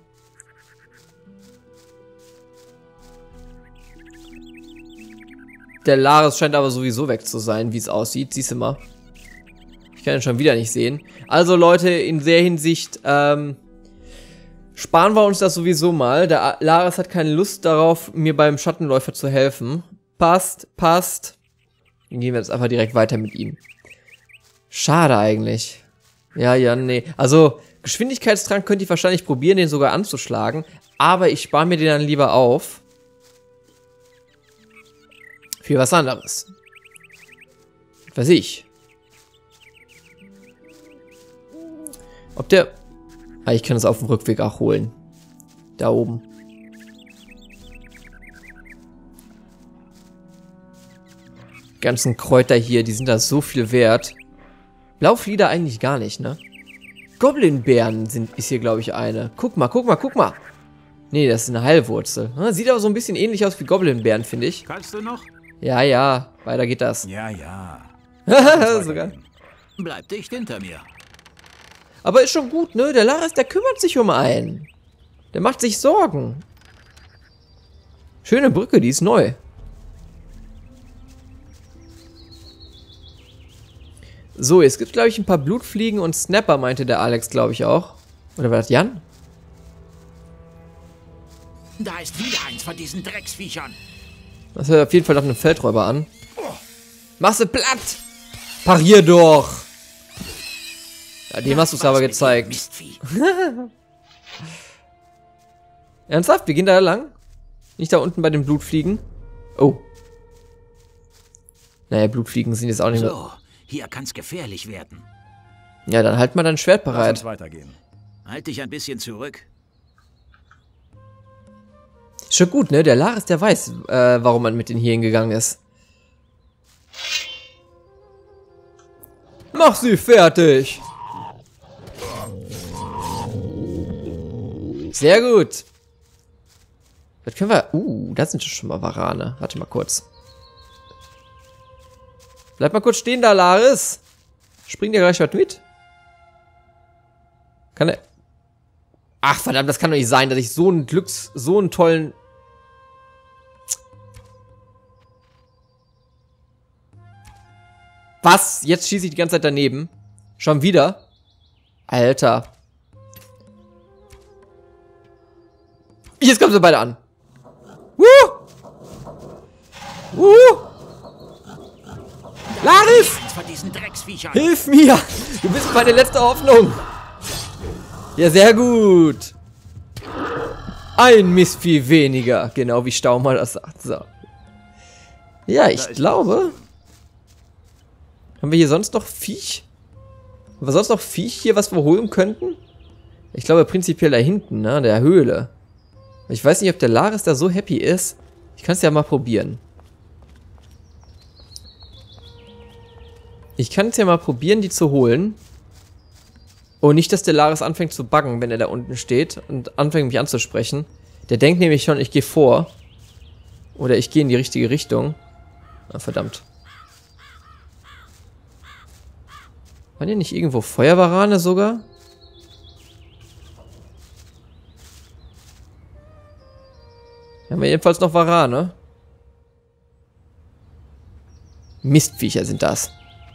Der Laris scheint aber sowieso weg zu sein, wie es aussieht. Siehst du mal. Ich kann ihn schon wieder nicht sehen. Also Leute, in der Hinsicht, sparen wir uns das sowieso mal. Der Laris hat keine Lust darauf, mir beim Schattenläufer zu helfen. Passt, passt. Dann gehen wir jetzt einfach direkt weiter mit ihm. Schade eigentlich. Ja, nee. Also, Geschwindigkeitstrank könnte ich wahrscheinlich probieren, den sogar anzuschlagen. Aber ich spare mir den dann lieber auf. Für was anderes. Was weiß ich. Ob der... Ah, ich kann es auf dem Rückweg auch holen. Da oben. Die ganzen Kräuter hier, die sind da so viel wert. Blauflieder eigentlich gar nicht, ne? Goblinbeeren ist hier, glaube ich, eine. Guck mal, guck mal, guck mal. Nee, das ist eine Heilwurzel. Sieht aber so ein bisschen ähnlich aus wie Goblinbeeren, finde ich. Kannst du noch? Ja, weiter geht das. Ja. Sogar. Bleib dicht hinter mir. Aber ist schon gut, ne? Der Laris, der kümmert sich um einen. Der macht sich Sorgen. Schöne Brücke, die ist neu. So, es gibt, glaube ich, ein paar Blutfliegen und Snapper, meinte der Alex, glaube ich, auch. Oder war das Jan? Da ist wieder eins von diesen Drecksviechern. Das hört auf jeden Fall nach einem Feldräuber an. Mach sie platt! Parier doch! Ja, dem hast du es aber gezeigt. Ernsthaft? Wir gehen da lang? Nicht da unten bei den Blutfliegen? Oh. Naja, Blutfliegen sind jetzt auch nicht mehr... So, hier kann's gefährlich werden. Ja, dann halt mal dein Schwert bereit. Lass uns weitergehen. Halt dich ein bisschen zurück. Ist schon gut, ne? Der Laris, der weiß, warum man mit den hier hingegangen ist. Mach sie fertig. Sehr gut. Das können wir... da sind schon mal Varane. Warte mal kurz. Bleib mal kurz stehen da, Laris. Springt dir gleich was mit? Kann er... Ach, verdammt, das kann doch nicht sein, dass ich so einen tollen... Was? Jetzt schieße ich die ganze Zeit daneben. Schon wieder? Alter. Jetzt kommen sie beide an. Laris! Hilf mir! Du bist meine letzte Hoffnung. Ja, sehr gut. Ein Mistvieh weniger. Genau wie Staumer das sagt. So. Ja, ich glaube... Haben wir hier sonst noch Viech? Haben wir sonst noch Viech hier, was wir holen könnten? Ich glaube prinzipiell da hinten, ne? Der Höhle. Ich weiß nicht, ob der Laris da so happy ist. Ich kann es ja mal probieren. Ich kann es ja mal probieren, die zu holen. Oh, nicht, dass der Laris anfängt zu buggen, wenn er da unten steht und anfängt mich anzusprechen. Der denkt nämlich schon, ich gehe vor. Oder ich gehe in die richtige Richtung. Ah, verdammt. Waren hier nicht irgendwo Feuerwarane sogar? Haben wir jedenfalls noch Varane. Mistviecher sind das.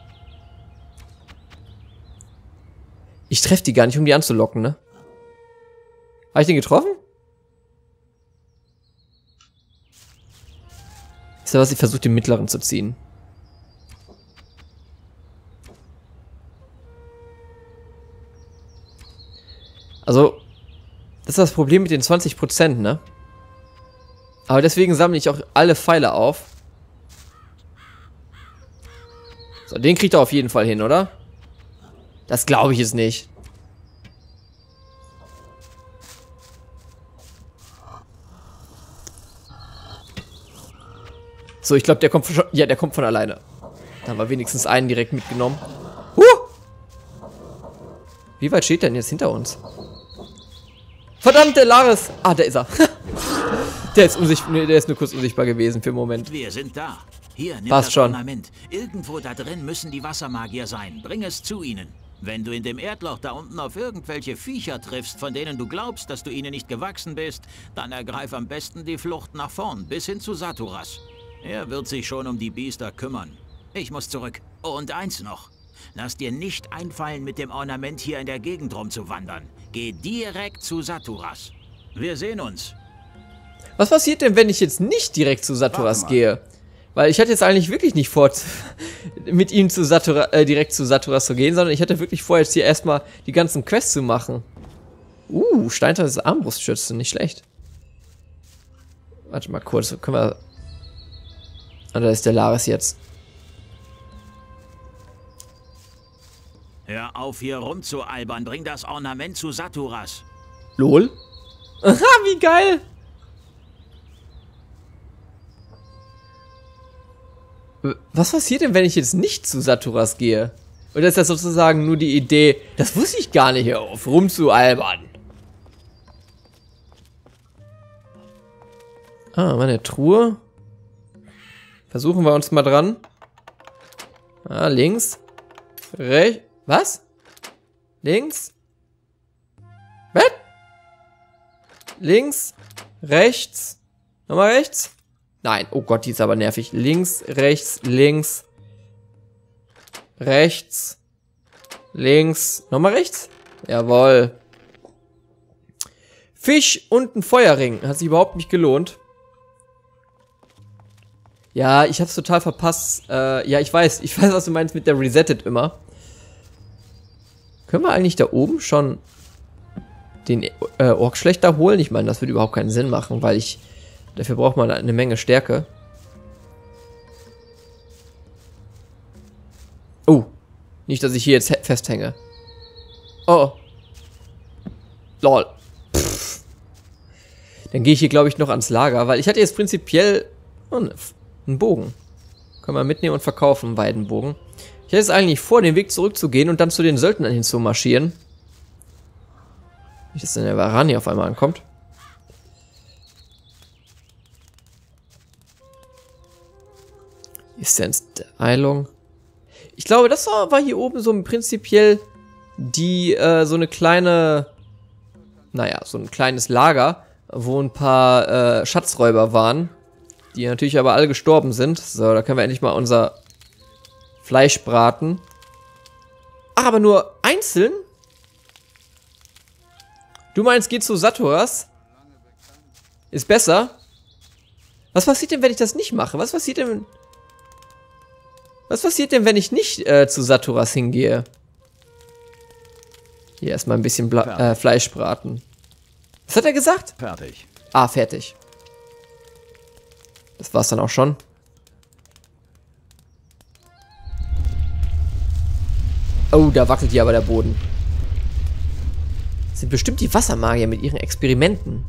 Ich treffe die gar nicht, um die anzulocken, ne? Habe ich den getroffen? Ist ja was, ich versuche den mittleren zu ziehen. Also, das ist das Problem mit den 20%, ne? Aber deswegen sammle ich auch alle Pfeile auf. So, den kriegt er auf jeden Fall hin, oder? Das glaube ich jetzt nicht. So, ich glaube, der kommt von, ja, der kommt von alleine. Da haben wir wenigstens einen direkt mitgenommen. Wie weit steht der denn jetzt hinter uns? Verdammt, der Laris! Ah, da ist er. Der ist nur kurz unsichtbar gewesen für einen Moment. Wir sind da. Hier, nimm passt das schon. Ornament. Irgendwo da drin müssen die Wassermagier sein. Bring es zu ihnen. Wenn du in dem Erdloch da unten auf irgendwelche Viecher triffst, von denen du glaubst, dass du ihnen nicht gewachsen bist, dann ergreif am besten die Flucht nach vorn, bis hin zu Saturas. Er wird sich schon um die Biester kümmern. Ich muss zurück. Und eins noch. Lass dir nicht einfallen, mit dem Ornament hier in der Gegend rumzuwandern. Geh direkt zu Saturas. Wir sehen uns. Was passiert denn, wenn ich jetzt nicht direkt zu Saturas gehe? Weil ich hatte jetzt eigentlich wirklich nicht vor, mit ihm zu direkt zu Saturas zu gehen, sondern ich hatte wirklich vor, jetzt hier erstmal die ganzen Quests zu machen. Steintages Armbrustschütze, nicht schlecht. Warte mal kurz, können wir... Ah, da ist der Laris jetzt. Hör auf, hier rumzualbern. Bring das Ornament zu Saturas. Lol. Aha, wie geil. Was passiert denn, wenn ich jetzt nicht zu Saturas gehe? Oder ist das sozusagen nur die Idee, das wusste ich gar nicht, hör auf, rumzualbern. Ah, meine Truhe. Versuchen wir uns mal dran. Ah, links. Rechts. Was? Links. Was? Links. Rechts. Nochmal rechts. Nein. Oh Gott, die ist aber nervig. Links, rechts, links. Rechts. Links. Nochmal rechts. Jawohl. Fisch und ein Feuerring. Hat sich überhaupt nicht gelohnt. Ja, ich hab's total verpasst. Ja, ich weiß, was du meinst mit der Resettet immer. Können wir eigentlich da oben schon den Orkschlechter holen? Ich meine, das würde überhaupt keinen Sinn machen, weil dafür braucht man eine Menge Stärke. Oh, nicht, dass ich hier jetzt festhänge. Oh. Lol. Pff. Dann gehe ich hier, glaube ich, noch ans Lager, weil ich hatte jetzt prinzipiell einen Bogen. Können wir mitnehmen und verkaufen, beiden Bogen. Ich hätte es eigentlich vor, den Weg zurückzugehen und dann zu den Söldnern hinzumarschieren. Nicht, dass dann der Varani auf einmal ankommt. Ist denn Eilung? Ich glaube, das war hier oben so prinzipiell die, so eine kleine, naja, so ein kleines Lager, wo ein paar Schatzräuber waren, die natürlich aber alle gestorben sind. So, da können wir endlich mal unser Fleisch braten. Ach, aber nur einzeln? Du meinst, geht zu Saturas? Ist besser? Was passiert denn, wenn ich das nicht mache? Was passiert denn, wenn ich nicht zu Saturas hingehe? Hier erstmal ein bisschen Fleisch braten. Was hat er gesagt? Fertig. Ah, fertig. Das war's dann auch schon. Oh, da wackelt hier aber der Boden. Das sind bestimmt die Wassermagier mit ihren Experimenten.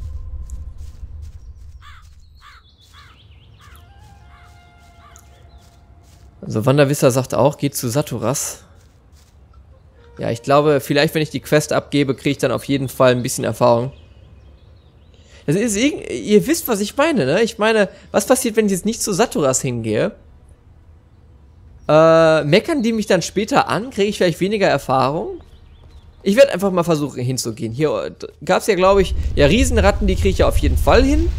Also Wanderwisser sagt auch, geht zu Saturas. Ja, ich glaube, vielleicht wenn ich die Quest abgebe, kriege ich dann auf jeden Fall ein bisschen Erfahrung. Das ist, ihr wisst, was ich meine, ne? Ich meine, was passiert, wenn ich jetzt nicht zu Saturas hingehe? Meckern die mich dann später an? Kriege ich vielleicht weniger Erfahrung? Ich werde einfach mal versuchen hinzugehen. Hier gab es ja, glaube ich, ja, Riesenratten, die kriege ich ja auf jeden Fall hin.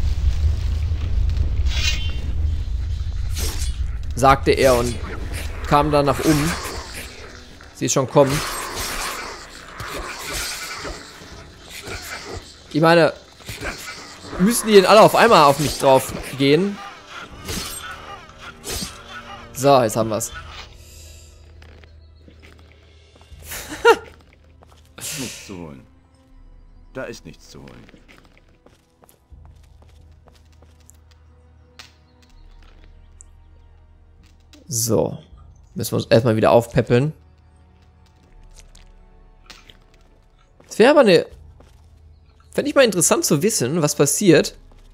Sagte er und kam danach um. Sie ist schon kommen. Ich meine, müssen die denn alle auf einmal auf mich drauf gehen? So, jetzt haben wir's. Nichts zu holen. Da ist nichts zu holen. So. Müssen wir uns erstmal wieder aufpäppeln. Es wäre aber eine... Fände ich mal interessant zu wissen, was passiert.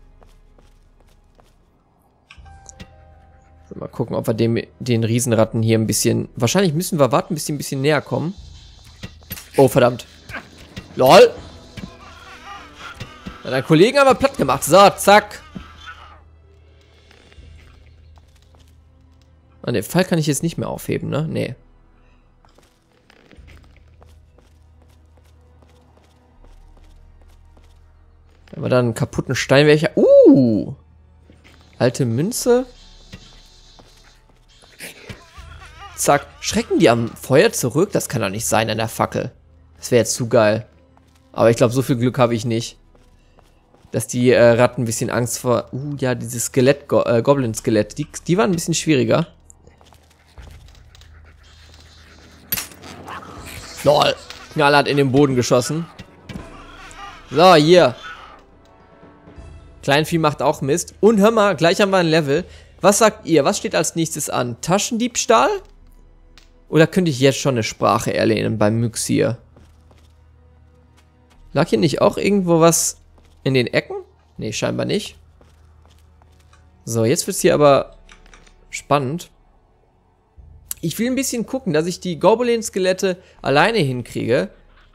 Mal gucken, ob wir den Riesenratten hier ein bisschen... Wahrscheinlich müssen wir warten, bis die ein bisschen näher kommen. Oh, verdammt. LOL. Hat einen Kollegen aber platt gemacht. So, zack. Ah, den Fall kann ich jetzt nicht mehr aufheben, ne? Nee. Wenn wir dann einen kaputten Stein welcher. Alte Münze. Zack. Schrecken die am Feuer zurück? Das kann doch nicht sein an der Fackel. Das wäre jetzt zu geil. Aber ich glaube, so viel Glück habe ich nicht. Dass die Ratten ein bisschen Angst vor... ja, dieses Skelett, Goblin-Skelett. Die waren ein bisschen schwieriger. LOL. Knall hat in den Boden geschossen. So, hier. Kleinvieh macht auch Mist. Und hör mal, gleich haben wir ein Level. Was sagt ihr? Was steht als nächstes an? Taschendiebstahl? Oder könnte ich jetzt schon eine Sprache erlernen beim Myxir? Lag hier nicht auch irgendwo was in den Ecken? Nee, scheinbar nicht. So, jetzt wird es hier aber spannend. Ich will ein bisschen gucken, dass ich die Goblin-Skelette alleine hinkriege.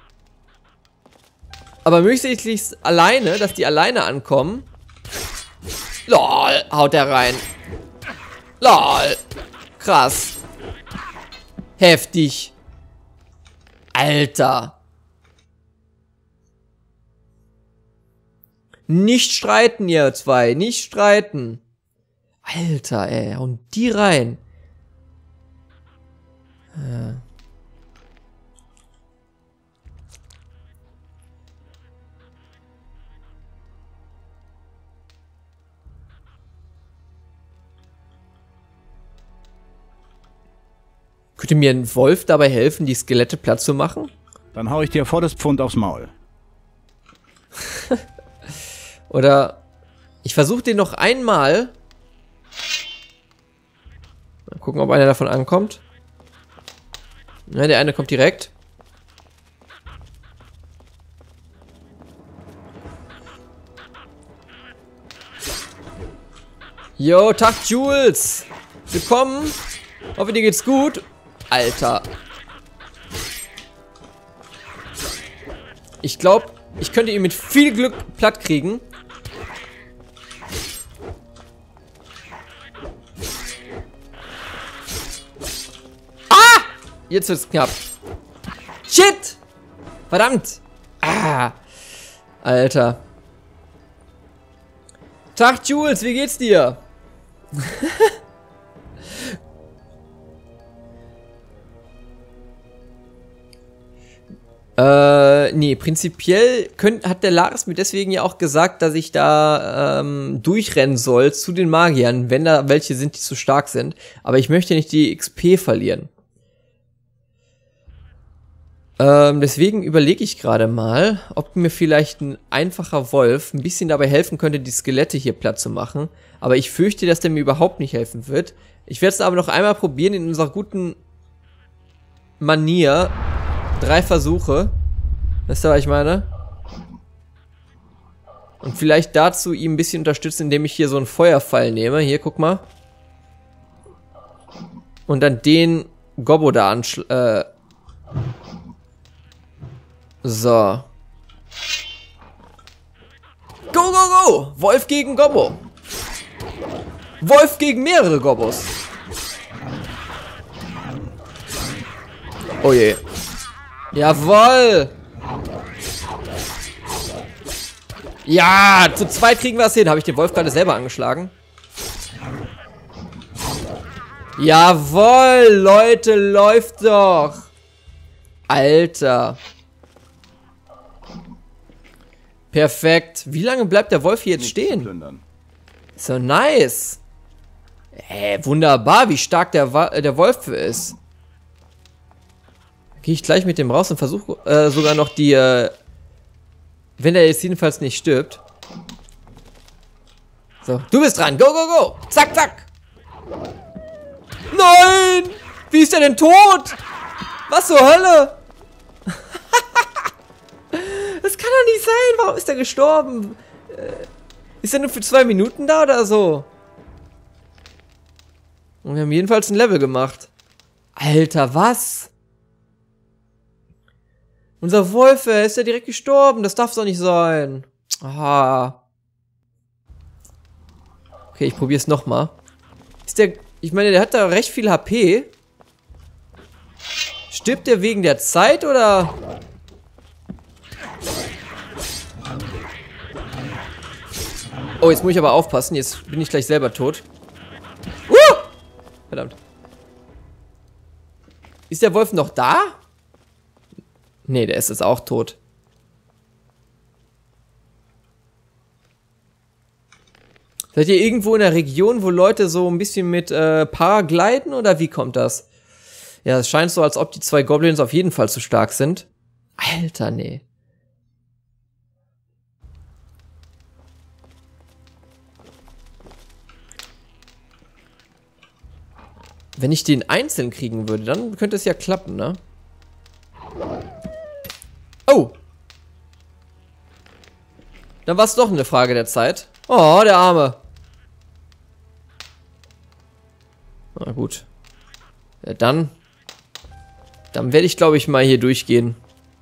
Aber möglichst alleine, dass die alleine ankommen. LOL, haut er rein. LOL, krass. Heftig. Alter. Nicht streiten, ihr zwei. Nicht streiten. Alter, ey. Und die rein. Könnte mir ein Wolf dabei helfen, die Skelette platt zu machen? Dann hau ich dir volles Pfund aufs Maul. Oder ich versuche den noch einmal. Mal gucken, ob einer davon ankommt. Ja, der eine kommt direkt. Jo, Tag Jules. Willkommen. Hoffe, dir geht's gut. Alter. Ich glaube, ich könnte ihn mit viel Glück platt kriegen. Ah! Jetzt wird's knapp. Shit! Verdammt! Ah! Alter. Tag, Jules, wie geht's dir? Nee, prinzipiell hat der Lars mir deswegen ja auch gesagt, dass ich da durchrennen soll zu den Magiern, wenn da welche sind, die zu stark sind. Aber ich möchte nicht die XP verlieren. Deswegen überlege ich gerade mal, ob mir vielleicht ein einfacher Wolf ein bisschen dabei helfen könnte, die Skelette hier platt zu machen. Aber ich fürchte, dass der mir überhaupt nicht helfen wird. Ich werde es aber noch einmal probieren in unserer guten Manier. 3 Versuche. Wisst ihr, was ich meine? Und vielleicht dazu ihm ein bisschen unterstützen, indem ich hier so einen Feuerpfeil nehme. Hier, guck mal. Und dann den Gobbo da so. Go, go, go! Wolf gegen Gobbo. Wolf gegen mehrere Gobbos. Oh je. Jawoll! Ja, zu zweit kriegen wir es hin. Habe ich den Wolf gerade selber angeschlagen? Jawoll, Leute, läuft doch. Alter. Perfekt. Wie lange bleibt der Wolf hier jetzt stehen? So nice. Wunderbar, wie stark der Wolf ist. Gehe ich gleich mit dem raus und versuche sogar noch die, wenn er jetzt jedenfalls nicht stirbt. So, du bist dran. Go, go, go. Zack, zack. Nein! Wie ist der denn tot? Was zur Hölle? Das kann doch nicht sein. Warum ist er gestorben? Ist er nur für 2 Minuten da oder so? Und wir haben jedenfalls ein Level gemacht. Alter, was? Unser Wolf, ist ja direkt gestorben. Das darf doch nicht sein. Aha. Okay, ich probiere es nochmal. Ist der... Ich meine, der hat da recht viel HP. Stirbt der wegen der Zeit, oder... Oh, jetzt muss ich aber aufpassen. Jetzt bin ich gleich selber tot. Verdammt. Ist der Wolf noch da? Nee, der ist jetzt auch tot. Seid ihr irgendwo in der Region, wo Leute so ein bisschen mit Paragliden oder wie kommt das? Ja, es scheint so, als ob die 2 Goblins auf jeden Fall zu stark sind. Alter, nee. Wenn ich den einzeln kriegen würde, dann könnte es ja klappen, ne? Oh! Dann war es doch eine Frage der Zeit. Oh, der Arme. Na gut. Ja, dann werde ich, glaube ich, mal hier durchgehen.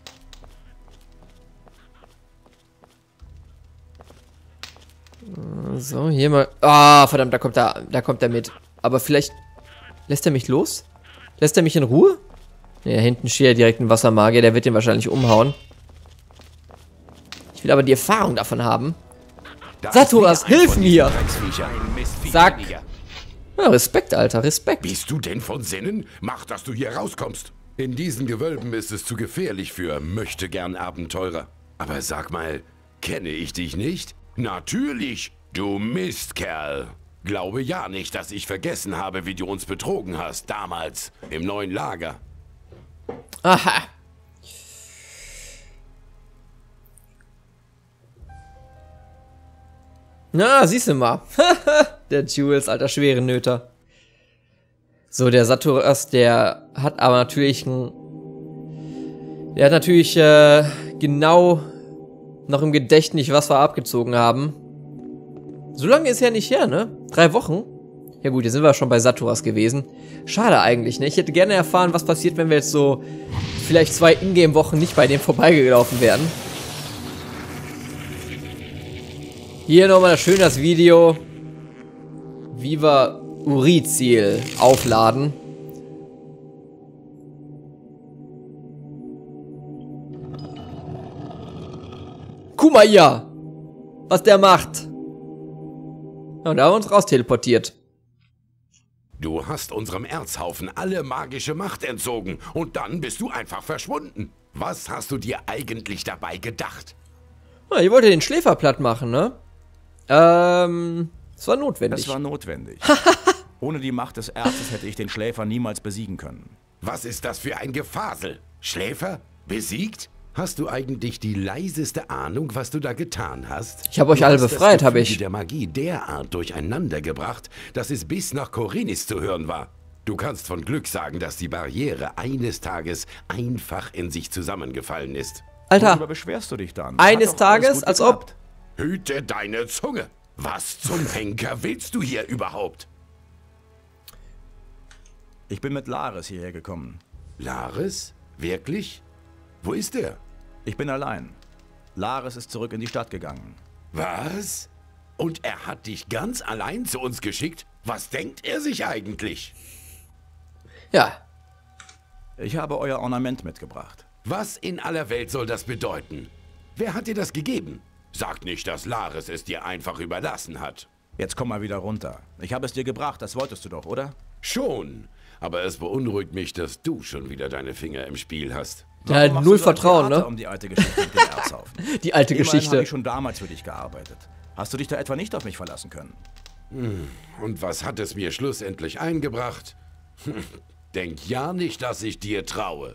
So, hier mal. Ah, verdammt, da kommt er mit. Aber vielleicht lässt er mich los? Lässt er mich in Ruhe? Ne, da hinten steht ja direkt ein Wassermagier, der wird den wahrscheinlich umhauen. Ich will aber die Erfahrung davon haben. Saturas, hilf mir! Zack. Ja, Respekt, Alter, Respekt. Bist du denn von Sinnen? Mach, dass du hier rauskommst. In diesen Gewölben ist es zu gefährlich für Möchtegern-Abenteurer. Aber sag mal, kenne ich dich nicht? Natürlich, du Mistkerl. Glaube ja nicht, dass ich vergessen habe, wie du uns betrogen hast, damals, im neuen Lager. Aha. Na, siehst du mal. Der Jules, alter schwere Nöter. So, der Saturas, der hat aber natürlich genau noch im Gedächtnis, was wir abgezogen haben. So lange ist ja nicht her, ne? 3 Wochen. Ja gut, jetzt sind wir schon bei Saturas gewesen. Schade eigentlich, ne? Ich hätte gerne erfahren, was passiert, wenn wir jetzt so vielleicht 2 Ingame-Wochen nicht bei dem vorbeigelaufen wären. Hier nochmal schön das Video, wie wir Urizil aufladen. Guck mal hier, was der macht. Und da haben wir uns raus teleportiert. Du hast unserem Erzhaufen alle magische Macht entzogen und dann bist du einfach verschwunden. Was hast du dir eigentlich dabei gedacht? Ja, ich wollte den Schläfer platt machen, ne? Das war notwendig. Das war notwendig. Ohne die Macht des Erzes hätte ich den Schläfer niemals besiegen können. Was ist das für ein Gefasel? Schläfer? Besiegt? Hast du eigentlich die leiseste Ahnung, was du da getan hast? Ich habe euch alle befreit, habe ich. Der Magie derart durcheinander gebracht, dass es bis nach Korinis zu hören war. Du kannst von Glück sagen, dass die Barriere eines Tages einfach in sich zusammengefallen ist. Alter, worüber beschwerst du dich dann? Eines Tages, als ob... Hüte deine Zunge! Was zum Henker willst du hier überhaupt? Ich bin mit Lares hierher gekommen. Lares? Wirklich? Wo ist er? Ich bin allein. Lares ist zurück in die Stadt gegangen. Was? Und er hat dich ganz allein zu uns geschickt? Was denkt er sich eigentlich? Ja. Ich habe euer Ornament mitgebracht. Was in aller Welt soll das bedeuten? Wer hat dir das gegeben? Sag nicht, dass Lares es dir einfach überlassen hat. Jetzt komm mal wieder runter. Ich habe es dir gebracht, das wolltest du doch, oder? Schon. Aber es beunruhigt mich, dass du schon wieder deine Finger im Spiel hast. Ja, null Vertrauen, ne? Um die alte Geschichte mit dem Erzhaufen. Die alte Immerhin Geschichte. habe ich schon damals für dich gearbeitet. Hast du dich da etwa nicht auf mich verlassen können? Und was hat es mir schlussendlich eingebracht? Denk ja nicht, dass ich dir traue.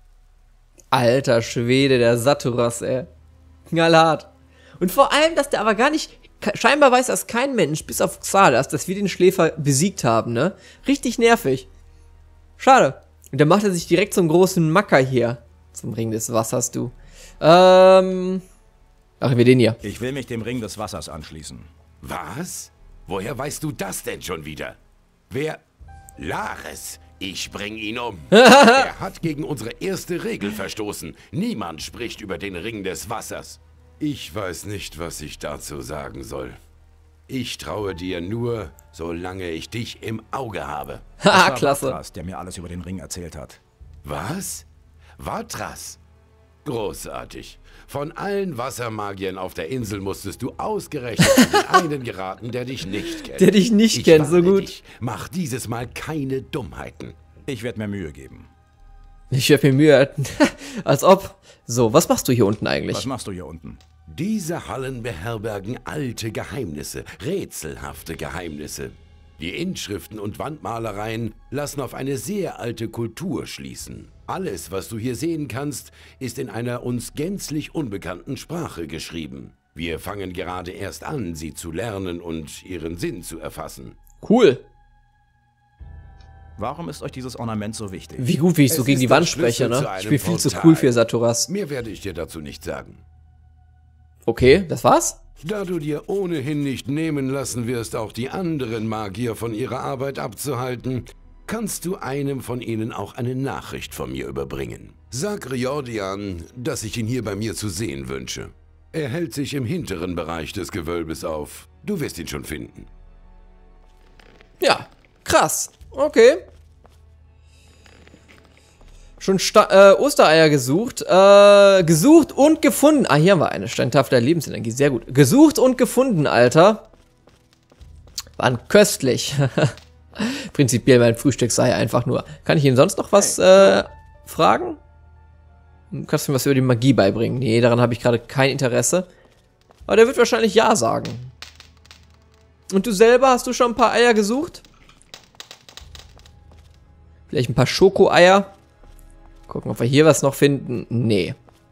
Alter Schwede, der Saturas, ey. Knallhart. Und vor allem, dass der aber gar nicht... Scheinbar weiß das kein Mensch, bis auf Xardas, dass wir den Schläfer besiegt haben, ne? Richtig nervig. Schade. Und dann macht er sich direkt zum großen Macker hier. Zum Ring des Wassers, du. Machen wir den hier. Ich will mich dem Ring des Wassers anschließen. Was? Woher weißt du das denn schon wieder? Wer? Lares. Ich bring ihn um. Er hat gegen unsere erste Regel verstoßen. Niemand spricht über den Ring des Wassers. Ich weiß nicht, was ich dazu sagen soll. Ich traue dir nur, solange ich dich im Auge habe. Haha, klasse. Vatras, der mir alles über den Ring erzählt hat. Was? Vatras? Großartig. Von allen Wassermagiern auf der Insel musstest du ausgerechnet zu den einen geraten, der dich nicht kennt. Der dich nicht kennt, so gut. Dich. Mach dieses Mal keine Dummheiten. Ich werde mir Mühe geben. Ich werde mir Mühe. Als ob. So, was machst du hier unten eigentlich? Was machst du hier unten? Diese Hallen beherbergen alte Geheimnisse, rätselhafte Geheimnisse. Die Inschriften und Wandmalereien lassen auf eine sehr alte Kultur schließen. Alles, was du hier sehen kannst, ist in einer uns gänzlich unbekannten Sprache geschrieben. Wir fangen gerade erst an, sie zu lernen und ihren Sinn zu erfassen. Cool. Warum ist euch dieses Ornament so wichtig? Wie gut, wie ich so gegen die Wand spreche, ne? Ich bin viel zu cool für Saturas. Mehr werde ich dir dazu nicht sagen. Okay, das war's? Da du dir ohnehin nicht nehmen lassen wirst, auch die anderen Magier von ihrer Arbeit abzuhalten, kannst du einem von ihnen auch eine Nachricht von mir überbringen. Sag Riordian, dass ich ihn hier bei mir zu sehen wünsche. Er hält sich im hinteren Bereich des Gewölbes auf. Du wirst ihn schon finden. Ja, krass. Okay. Schon Ostereier gesucht. Gesucht und gefunden. Ah, hier haben wir eine Steintafel der Lebensenergie. Sehr gut. Gesucht und gefunden, Alter. Waren köstlich. Prinzipiell mein Frühstücksei einfach nur. Kann ich Ihnen sonst noch was fragen? Kannst du mir was über die Magie beibringen? Nee, daran habe ich gerade kein Interesse. Aber der wird wahrscheinlich ja sagen. Und du selber, hast du schon ein paar Eier gesucht? Vielleicht ein paar Schokoeier. Gucken, ob wir hier was noch finden. Nee.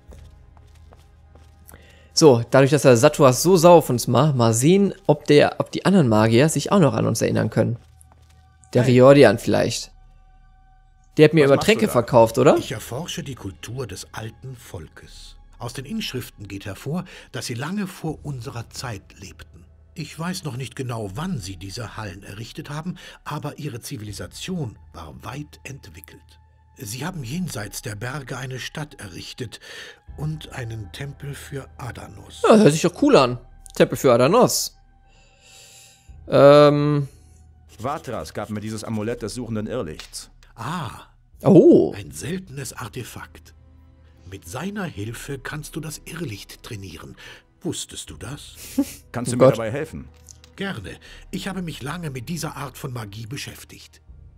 So, dadurch, dass der Saturas so sauer auf uns macht, mal sehen, ob die anderen Magier sich auch noch an uns erinnern können. Der Riordian vielleicht. Der hat mir immer Tränke verkauft, oder? Ich erforsche die Kultur des alten Volkes. Aus den Inschriften geht hervor, dass sie lange vor unserer Zeit lebten. Ich weiß noch nicht genau, wann sie diese Hallen errichtet haben, aber ihre Zivilisation war weit entwickelt. Sie haben jenseits der Berge eine Stadt errichtet und einen Tempel für Adanos. Ja, hört sich doch cool an. Tempel für Adanos. Vatras gab mir dieses Amulett des suchenden Irrlichts. Ah. Oh. Ein seltenes Artefakt. Mit seiner Hilfe kannst du das Irrlicht trainieren. Wusstest du das? Kannst du mir dabei helfen? Gerne. Ich habe mich lange mit dieser Art von Magie beschäftigt.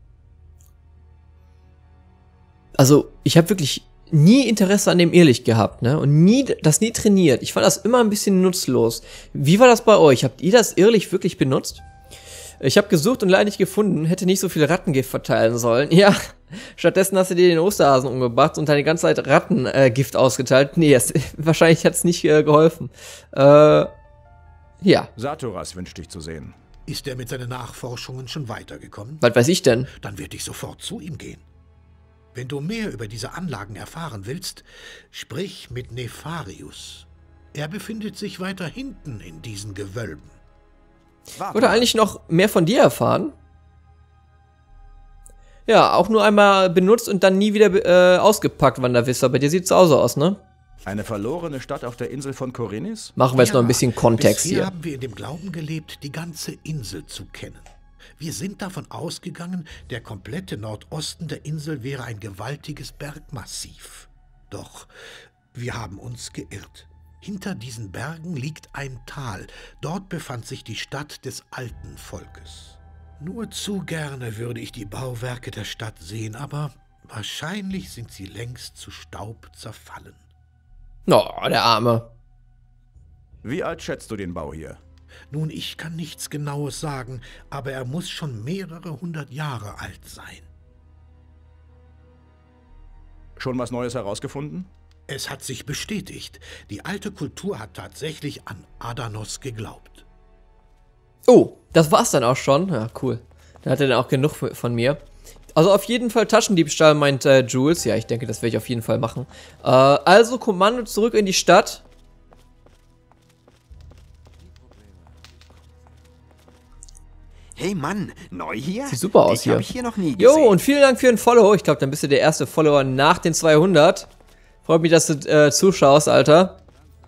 Also, ich habe wirklich nie Interesse an dem Irrlicht gehabt, ne? Und das nie trainiert. Ich fand das immer ein bisschen nutzlos. Wie war das bei euch? Habt ihr das Irrlicht wirklich benutzt? Ich habe gesucht und leider nicht gefunden. Hätte nicht so viel Rattengift verteilen sollen. Ja, stattdessen hast du dir den Osterhasen umgebracht und deine ganze Zeit Rattengift ausgeteilt. Nee, wahrscheinlich hat es nicht geholfen. Ja. Saturas wünscht dich zu sehen. Ist er mit seinen Nachforschungen schon weitergekommen? Was weiß ich denn? Dann werde ich sofort zu ihm gehen. Wenn du mehr über diese Anlagen erfahren willst, sprich mit Nefarius. Er befindet sich weiter hinten in diesen Gewölben. Oder eigentlich noch mehr von dir erfahren? Ja, auch nur einmal benutzt und dann nie wieder ausgepackt, Wanderwisser. Bei dir sieht es auch so aus, ne? Eine verlorene Stadt auf der Insel von Korinis? Machen wir jetzt noch ein bisschen Kontext bisher hier. Haben wir in dem Glauben gelebt, die ganze Insel zu kennen. Wir sind davon ausgegangen, der komplette Nordosten der Insel wäre ein gewaltiges Bergmassiv. Doch wir haben uns geirrt. Hinter diesen Bergen liegt ein Tal. Dort befand sich die Stadt des alten Volkes. Nur zu gerne würde ich die Bauwerke der Stadt sehen, aber wahrscheinlich sind sie längst zu Staub zerfallen. Oh, der Arme. Wie alt schätzt du den Bau hier? Nun, ich kann nichts Genaues sagen, aber er muss schon mehrere 100 Jahre alt sein. Schon was Neues herausgefunden? Es hat sich bestätigt. Die alte Kultur hat tatsächlich an Adanos geglaubt. Oh, das war's dann auch schon. Ja, cool. Dann hat er dann auch genug von mir. Also auf jeden Fall Taschendiebstahl, meint Jules. Ja, ich denke, das werde ich auf jeden Fall machen. Also Kommando zurück in die Stadt. Hey Mann, neu hier? Sieht super aus hier. Hab ich hier noch nie gesehen. Jo, und vielen Dank für den Follow. Ich glaube, dann bist du der erste Follower nach den 200. Freut mich, dass du zuschaust, Alter.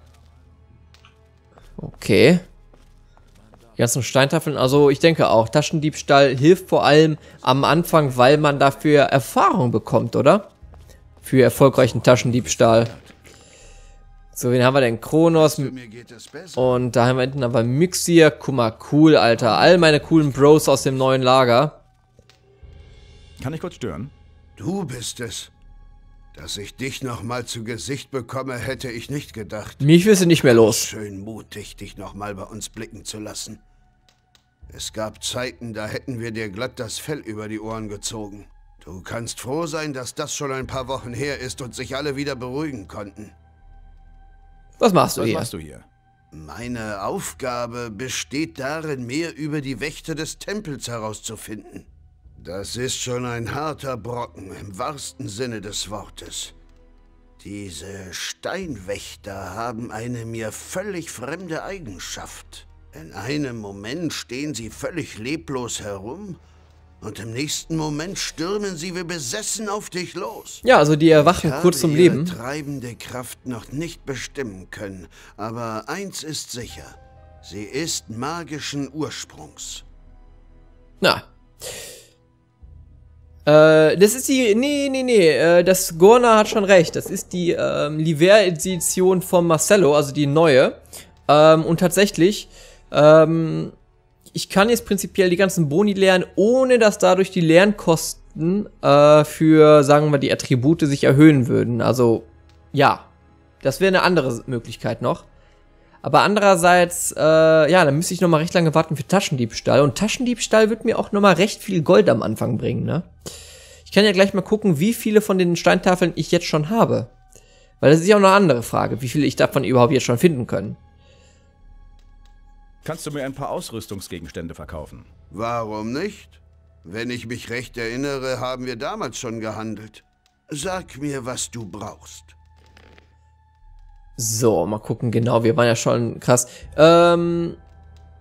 Okay. Die ganzen Steintafeln, also ich denke auch, Taschendiebstahl hilft vor allem am Anfang, weil man dafür Erfahrung bekommt, oder? Für erfolgreichen Taschendiebstahl. So, wen haben wir denn? Kronos. Und da haben wir hinten aber Mixir. Guck mal, cool, Alter. All meine coolen Bros aus dem neuen Lager. Kann ich kurz stören? Du bist es. Dass ich dich noch mal zu Gesicht bekomme, hätte ich nicht gedacht. Mich wirst du nicht mehr los. Schön mutig, dich noch mal bei uns blicken zu lassen. Es gab Zeiten, da hätten wir dir glatt das Fell über die Ohren gezogen. Du kannst froh sein, dass das schon ein paar Wochen her ist und sich alle wieder beruhigen konnten. Was machst du hier? Meine Aufgabe besteht darin, mehr über die Wächter des Tempels herauszufinden. Das ist schon ein harter Brocken, im wahrsten Sinne des Wortes. Diese Steinwächter haben eine mir völlig fremde Eigenschaft. In einem Moment stehen sie völlig leblos herum und im nächsten Moment stürmen sie wie besessen auf dich los. Ja, also die erwachen kurz zum Leben. Ich habe ihre treibende Kraft noch nicht bestimmen können, aber eins ist sicher. Sie ist magischen Ursprungs. Na. Das ist die... Nee. Das Gorna hat schon recht. Das ist die Liver-Edition von Marcello, also die neue. Und tatsächlich... ich kann jetzt prinzipiell die ganzen Boni lernen, ohne dass dadurch die Lernkosten für, sagen wir, die Attribute sich erhöhen würden. Also, ja. Das wäre eine andere Möglichkeit noch. Aber andererseits, ja, dann müsste ich noch mal recht lange warten für Taschendiebstahl. Und Taschendiebstahl wird mir auch noch mal recht viel Gold am Anfang bringen, ne? Ich kann ja gleich mal gucken, wie viele von den Steintafeln ich jetzt schon habe. Weil das ist ja auch eine andere Frage, wie viele ich davon überhaupt jetzt schon finden können. Kannst du mir ein paar Ausrüstungsgegenstände verkaufen? Warum nicht? Wenn ich mich recht erinnere, haben wir damals schon gehandelt. Sag mir, was du brauchst. So, mal gucken, genau, wir waren ja schon krass.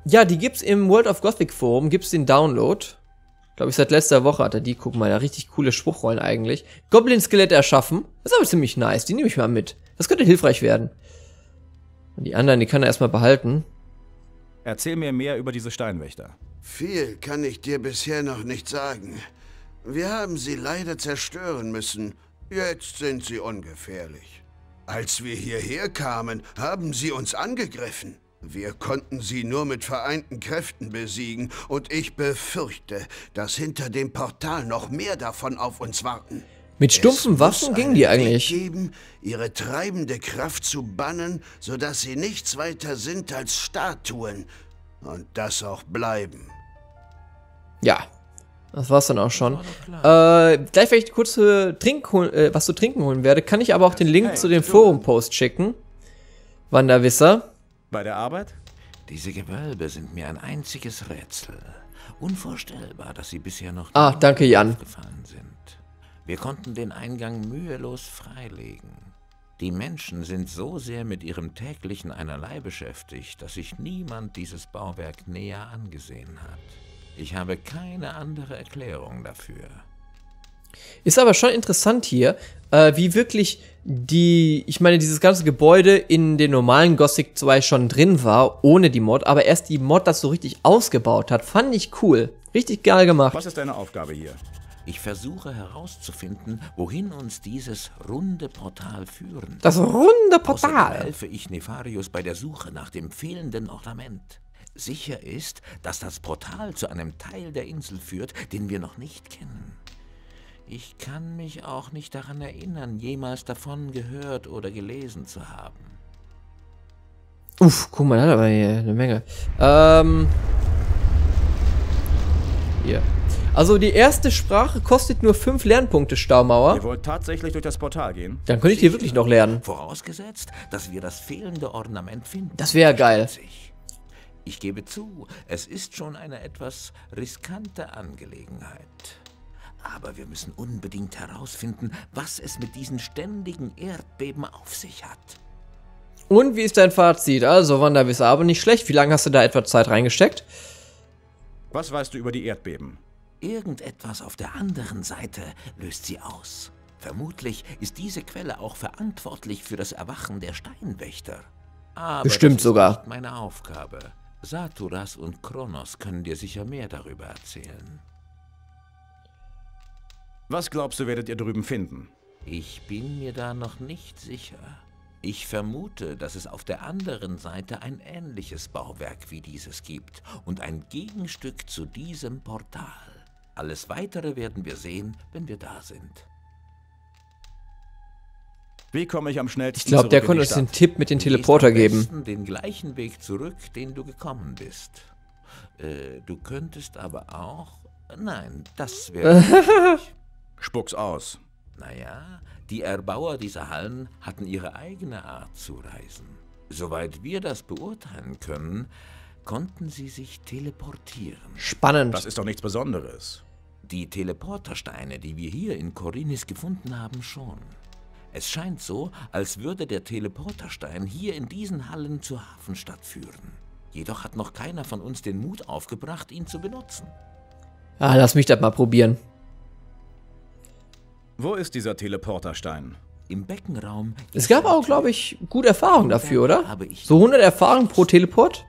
Ja, die gibt's im World of Gothic Forum, gibt's den Download. Glaube ich, seit letzter Woche hat er die. Guck mal, da richtig coole Spruchrollen eigentlich. Goblin-Skelett erschaffen. Das ist aber ziemlich nice. Die nehme ich mal mit. Das könnte hilfreich werden. Und die anderen, die kann er erstmal behalten. Erzähl mir mehr über diese Steinwächter. Viel kann ich dir bisher noch nicht sagen. Wir haben sie leider zerstören müssen. Jetzt sind sie ungefährlich. Als wir hierher kamen, haben sie uns angegriffen. Wir konnten sie nur mit vereinten Kräften besiegen und ich befürchte, dass hinter dem Portal noch mehr davon auf uns warten. Mit stumpfen Waffen gingen die eigentlich. Weg geben, ihre treibende Kraft zu bannen, sodass sie nichts weiter sind als Statuen und das auch bleiben. Ja, das war's dann auch schon. Gleich, wenn ich kurz was zu trinken holen werde, kann ich aber auch den Link zu dem Forum-Post schicken. Wanderwisser. Bei der Arbeit? Diese Gewölbe sind mir ein einziges Rätsel. Unvorstellbar, dass sie bisher noch danke, Jan. Aufgefallen sind. Wir konnten den Eingang mühelos freilegen. Die Menschen sind so sehr mit ihrem täglichen Einerlei beschäftigt, dass sich niemand dieses Bauwerk näher angesehen hat. Ich habe keine andere Erklärung dafür. Ist aber schon interessant hier, wie wirklich ich meine, dieses ganze Gebäude in den normalen Gothic 2 schon drin war, ohne die Mod, aber erst die Mod das so richtig ausgebaut hat. Fand ich cool. Richtig geil gemacht. Was ist deine Aufgabe hier? Ich versuche herauszufinden, wohin uns dieses runde Portal führen. Das runde Portal? Außerdem helfe ich Nefarius bei der Suche nach dem fehlenden Ornament. Sicher ist, dass das Portal zu einem Teil der Insel führt, den wir noch nicht kennen. Ich kann mich auch nicht daran erinnern, jemals davon gehört oder gelesen zu haben. Uff, guck mal, da hat aber hier eine Menge. Hier. Also die erste Sprache kostet nur 5 Lernpunkte, Staumauer. Ihr wollt tatsächlich durch das Portal gehen? Dann könnte ich die wirklich noch lernen. Vorausgesetzt, dass wir das fehlende Ornament finden. Das wäre geil. Ich gebe zu, es ist schon eine etwas riskante Angelegenheit. Aber wir müssen unbedingt herausfinden, was es mit diesen ständigen Erdbeben auf sich hat. Und wie ist dein Fazit? Also, Wanderwisser, aber nicht schlecht. Wie lange hast du da etwa Zeit reingesteckt? Was weißt du über die Erdbeben? Irgendetwas auf der anderen Seite löst sie aus. Vermutlich ist diese Quelle auch verantwortlich für das Erwachen der Steinwächter. Aber bestimmt das ist sogar nicht meine Aufgabe. Saturas und Kronos können dir sicher mehr darüber erzählen. Was glaubst du, werdet ihr drüben finden? Ich bin mir da noch nicht sicher. Ich vermute, dass es auf der anderen Seite ein ähnliches Bauwerk wie dieses gibt und ein Gegenstück zu diesem Portal. Alles Weitere werden wir sehen, wenn wir da sind. Wie komme ich am schnellsten zurück? Ich glaube, der konnte uns den Tipp mit dem Teleporter geben. Du gehst den gleichen Weg zurück, den du gekommen bist. Du könntest aber auch... Nein, das wäre nicht. Spuck's aus. Naja, die Erbauer dieser Hallen hatten ihre eigene Art zu reisen. Soweit wir das beurteilen können, konnten sie sich teleportieren. Spannend. Das ist doch nichts Besonderes. Die Teleportersteine, die wir hier in Khorinis gefunden haben, schon. Es scheint so, als würde der Teleporterstein hier in diesen Hallen zur Hafenstadt führen. Jedoch hat noch keiner von uns den Mut aufgebracht, ihn zu benutzen. Ah, lass mich das mal probieren. Wo ist dieser Teleporterstein? Im Beckenraum. Es gab auch, glaube ich, gute Erfahrungen dafür, oder? So 100 Erfahrungen pro Teleport?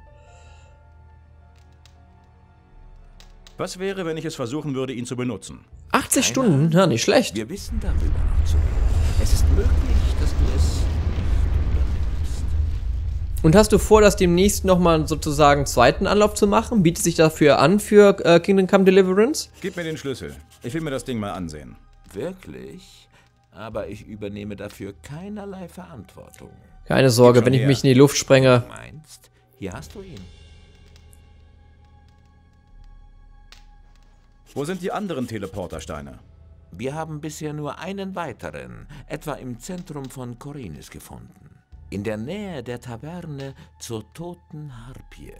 Was wäre, wenn ich es versuchen würde, ihn zu benutzen? 80 Stunden? Ja, nicht schlecht. Wir wissen darüber noch zu wenig. Es ist möglich, dass du es übernimmst. Und hast du vor, das demnächst nochmal sozusagen zweiten Anlauf zu machen? Bietet sich dafür an für Kingdom Come Deliverance? Gib mir den Schlüssel. Ich will mir das Ding mal ansehen. Wirklich? Aber ich übernehme dafür keinerlei Verantwortung. Keine Sorge, wenn ich mich in die Luft sprenge. Du meinst, hier hast du ihn. Wo sind die anderen Teleportersteine? Wir haben bisher nur einen weiteren, etwa im Zentrum von Khorinis gefunden. In der Nähe der Taverne zur Toten Harpie.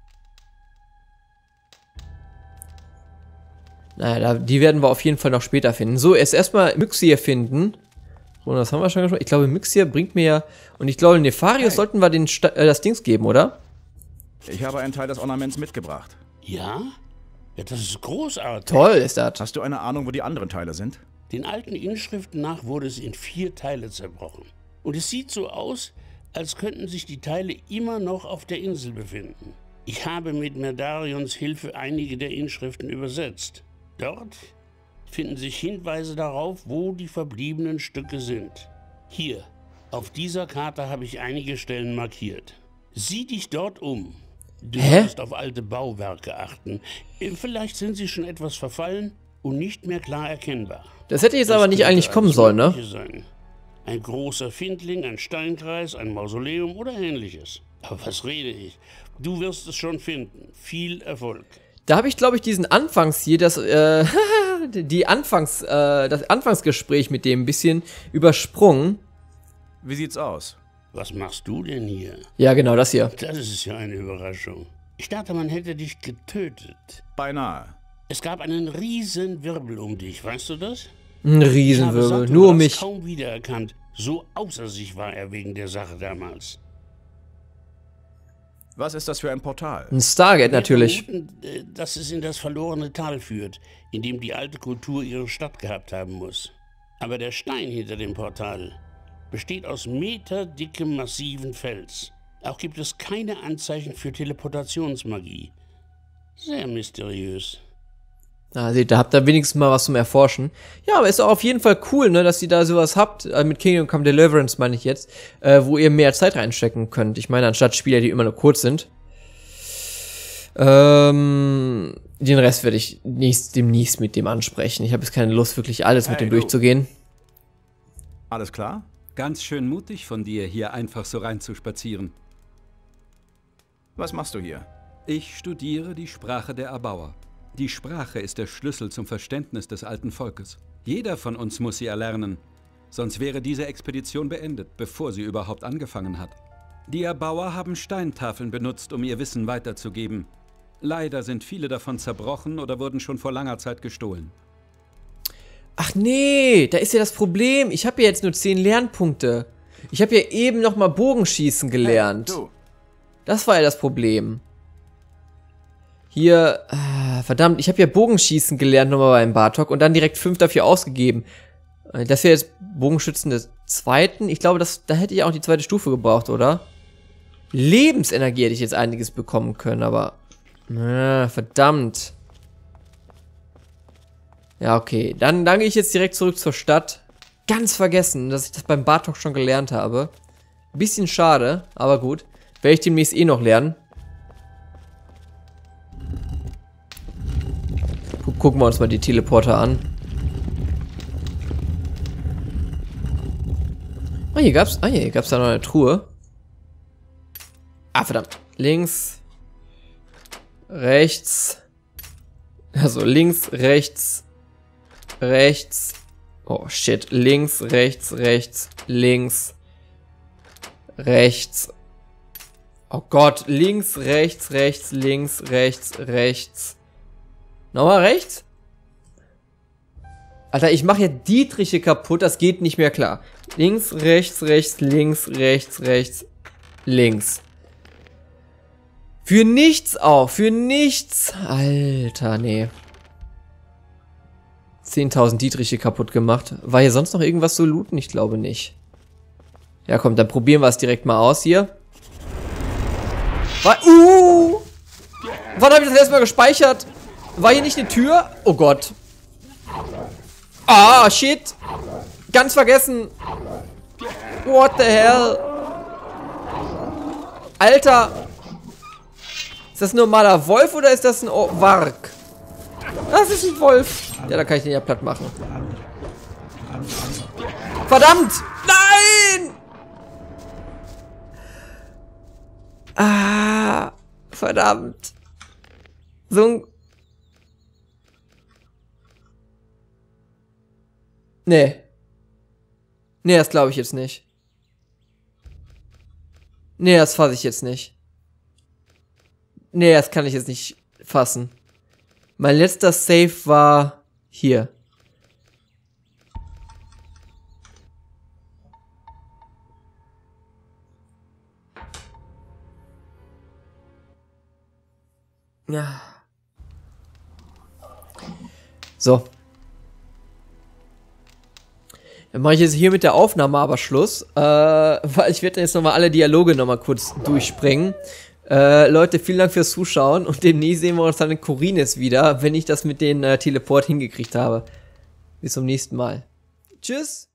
Naja, die werden wir auf jeden Fall noch später finden. So, erstmal Myxir finden. So, das haben wir schon gesprochen. Ich glaube, Myxir bringt mir ja... Und ich glaube, Nefarius sollten wir das Dings geben, oder? Ich habe einen Teil des Ornaments mitgebracht. Ja? Ja, das ist großartig. Toll ist das. Hast du eine Ahnung, wo die anderen Teile sind? Den alten Inschriften nach wurde es in 4 Teile zerbrochen. Und es sieht so aus, als könnten sich die Teile immer noch auf der Insel befinden. Ich habe mit Merdarions Hilfe einige der Inschriften übersetzt. Dort finden sich Hinweise darauf, wo die verbliebenen Stücke sind. Hier, auf dieser Karte habe ich einige Stellen markiert. Sieh dich dort um. Du solltest auf alte Bauwerke achten. Vielleicht sind sie schon etwas verfallen und nicht mehr klar erkennbar. Das hätte jetzt aber nicht eigentlich kommen sollen, ne? Sein. Ein großer Findling, ein Steinkreis, ein Mausoleum oder ähnliches. Aber was rede ich? Du wirst es schon finden. Viel Erfolg. Da habe ich, glaube ich, diesen Anfangs hier, das Anfangsgespräch mit dem ein bisschen übersprungen. Wie sieht's aus? Was machst du denn hier? Ja, genau, das hier. Das ist ja eine Überraschung. Ich dachte, man hätte dich getötet. Beinahe. Es gab einen riesen Wirbel um dich, weißt du das? Ein Riesenwirbel, nur um mich. Ich habe kaum wiedererkannt. So außer sich war er wegen der Sache damals. Was ist das für ein Portal? Ein Stargate natürlich. Wir vermuten, dass es in das verlorene Tal führt, in dem die alte Kultur ihre Stadt gehabt haben muss. Aber der Stein hinter dem Portal besteht aus meterdickem, massiven Fels. Auch gibt es keine Anzeichen für Teleportationsmagie. Sehr mysteriös. Ah, seht, da habt ihr wenigstens mal was zum Erforschen. Ja, aber ist auch auf jeden Fall cool, ne, dass ihr da sowas habt, mit Kingdom Come Deliverance meine ich jetzt, wo ihr mehr Zeit reinstecken könnt. Ich meine, anstatt Spieler, die immer nur kurz sind. Den Rest werde ich demnächst mit dem ansprechen. Ich habe jetzt keine Lust, wirklich alles mit dem durchzugehen. Alles klar? Ganz schön mutig von dir, hier einfach so reinzuspazieren. Was machst du hier? Ich studiere die Sprache der Erbauer. Die Sprache ist der Schlüssel zum Verständnis des alten Volkes. Jeder von uns muss sie erlernen, sonst wäre diese Expedition beendet, bevor sie überhaupt angefangen hat. Die Erbauer haben Steintafeln benutzt, um ihr Wissen weiterzugeben. Leider sind viele davon zerbrochen oder wurden schon vor langer Zeit gestohlen. Ach nee, da ist ja das Problem. Ich habe ja jetzt nur 10 Lernpunkte. Ich habe ja eben noch mal Bogenschießen gelernt. Hey, du. Das war ja das Problem. Hier, verdammt, ich habe ja Bogenschießen gelernt nochmal beim Bartok und dann direkt 5 dafür ausgegeben. Das wäre jetzt Bogenschützen des 2. Ich glaube, da hätte ich auch die 2. Stufe gebraucht, oder? Lebensenergie hätte ich jetzt einiges bekommen können, aber... verdammt. Ja, okay. Dann gehe ich jetzt direkt zurück zur Stadt. Ganz vergessen, dass ich das beim Bartok schon gelernt habe. Bisschen schade, aber gut. Werde ich demnächst eh noch lernen. Gucken wir uns mal die Teleporter an. Oh, hier gab's da noch eine Truhe. Ah, verdammt. Links. Rechts. Also links, rechts. Rechts. Oh, shit. Links, rechts, rechts, links. Rechts. Oh Gott. Links, rechts, rechts, links, rechts, rechts. Nochmal rechts? Alter, ich mache ja Dietriche kaputt, das geht nicht mehr klar. Links, rechts, rechts, links, rechts, rechts, links. Für nichts auch, für nichts. Alter, nee. 10.000 Dietriche kaputt gemacht. War hier sonst noch irgendwas zu looten? Ich glaube nicht. Ja, komm, dann probieren wir es direkt mal aus hier. Wann habe ich das erstmal gespeichert? War hier nicht eine Tür? Oh Gott. Ah, shit. Ganz vergessen. What the hell? Alter. Ist das ein normaler Wolf oder ist das ein Warg? Das ist ein Wolf. Ja, da kann ich den ja platt machen. Verdammt. Nein. Ah. Verdammt. So ein... Nee. Nee, das glaube ich jetzt nicht. Nee, das fasse ich jetzt nicht. Nee, das kann ich jetzt nicht fassen. Mein letzter Save war hier. Ja. So. Dann mache ich jetzt hier mit der Aufnahme aber Schluss, weil ich werde jetzt nochmal alle Dialoge nochmal kurz durchspringen. Leute, vielen Dank fürs Zuschauen und demnächst sehen wir uns dann in Khorinis wieder, wenn ich das mit den Teleport hingekriegt habe. Bis zum nächsten Mal. Tschüss!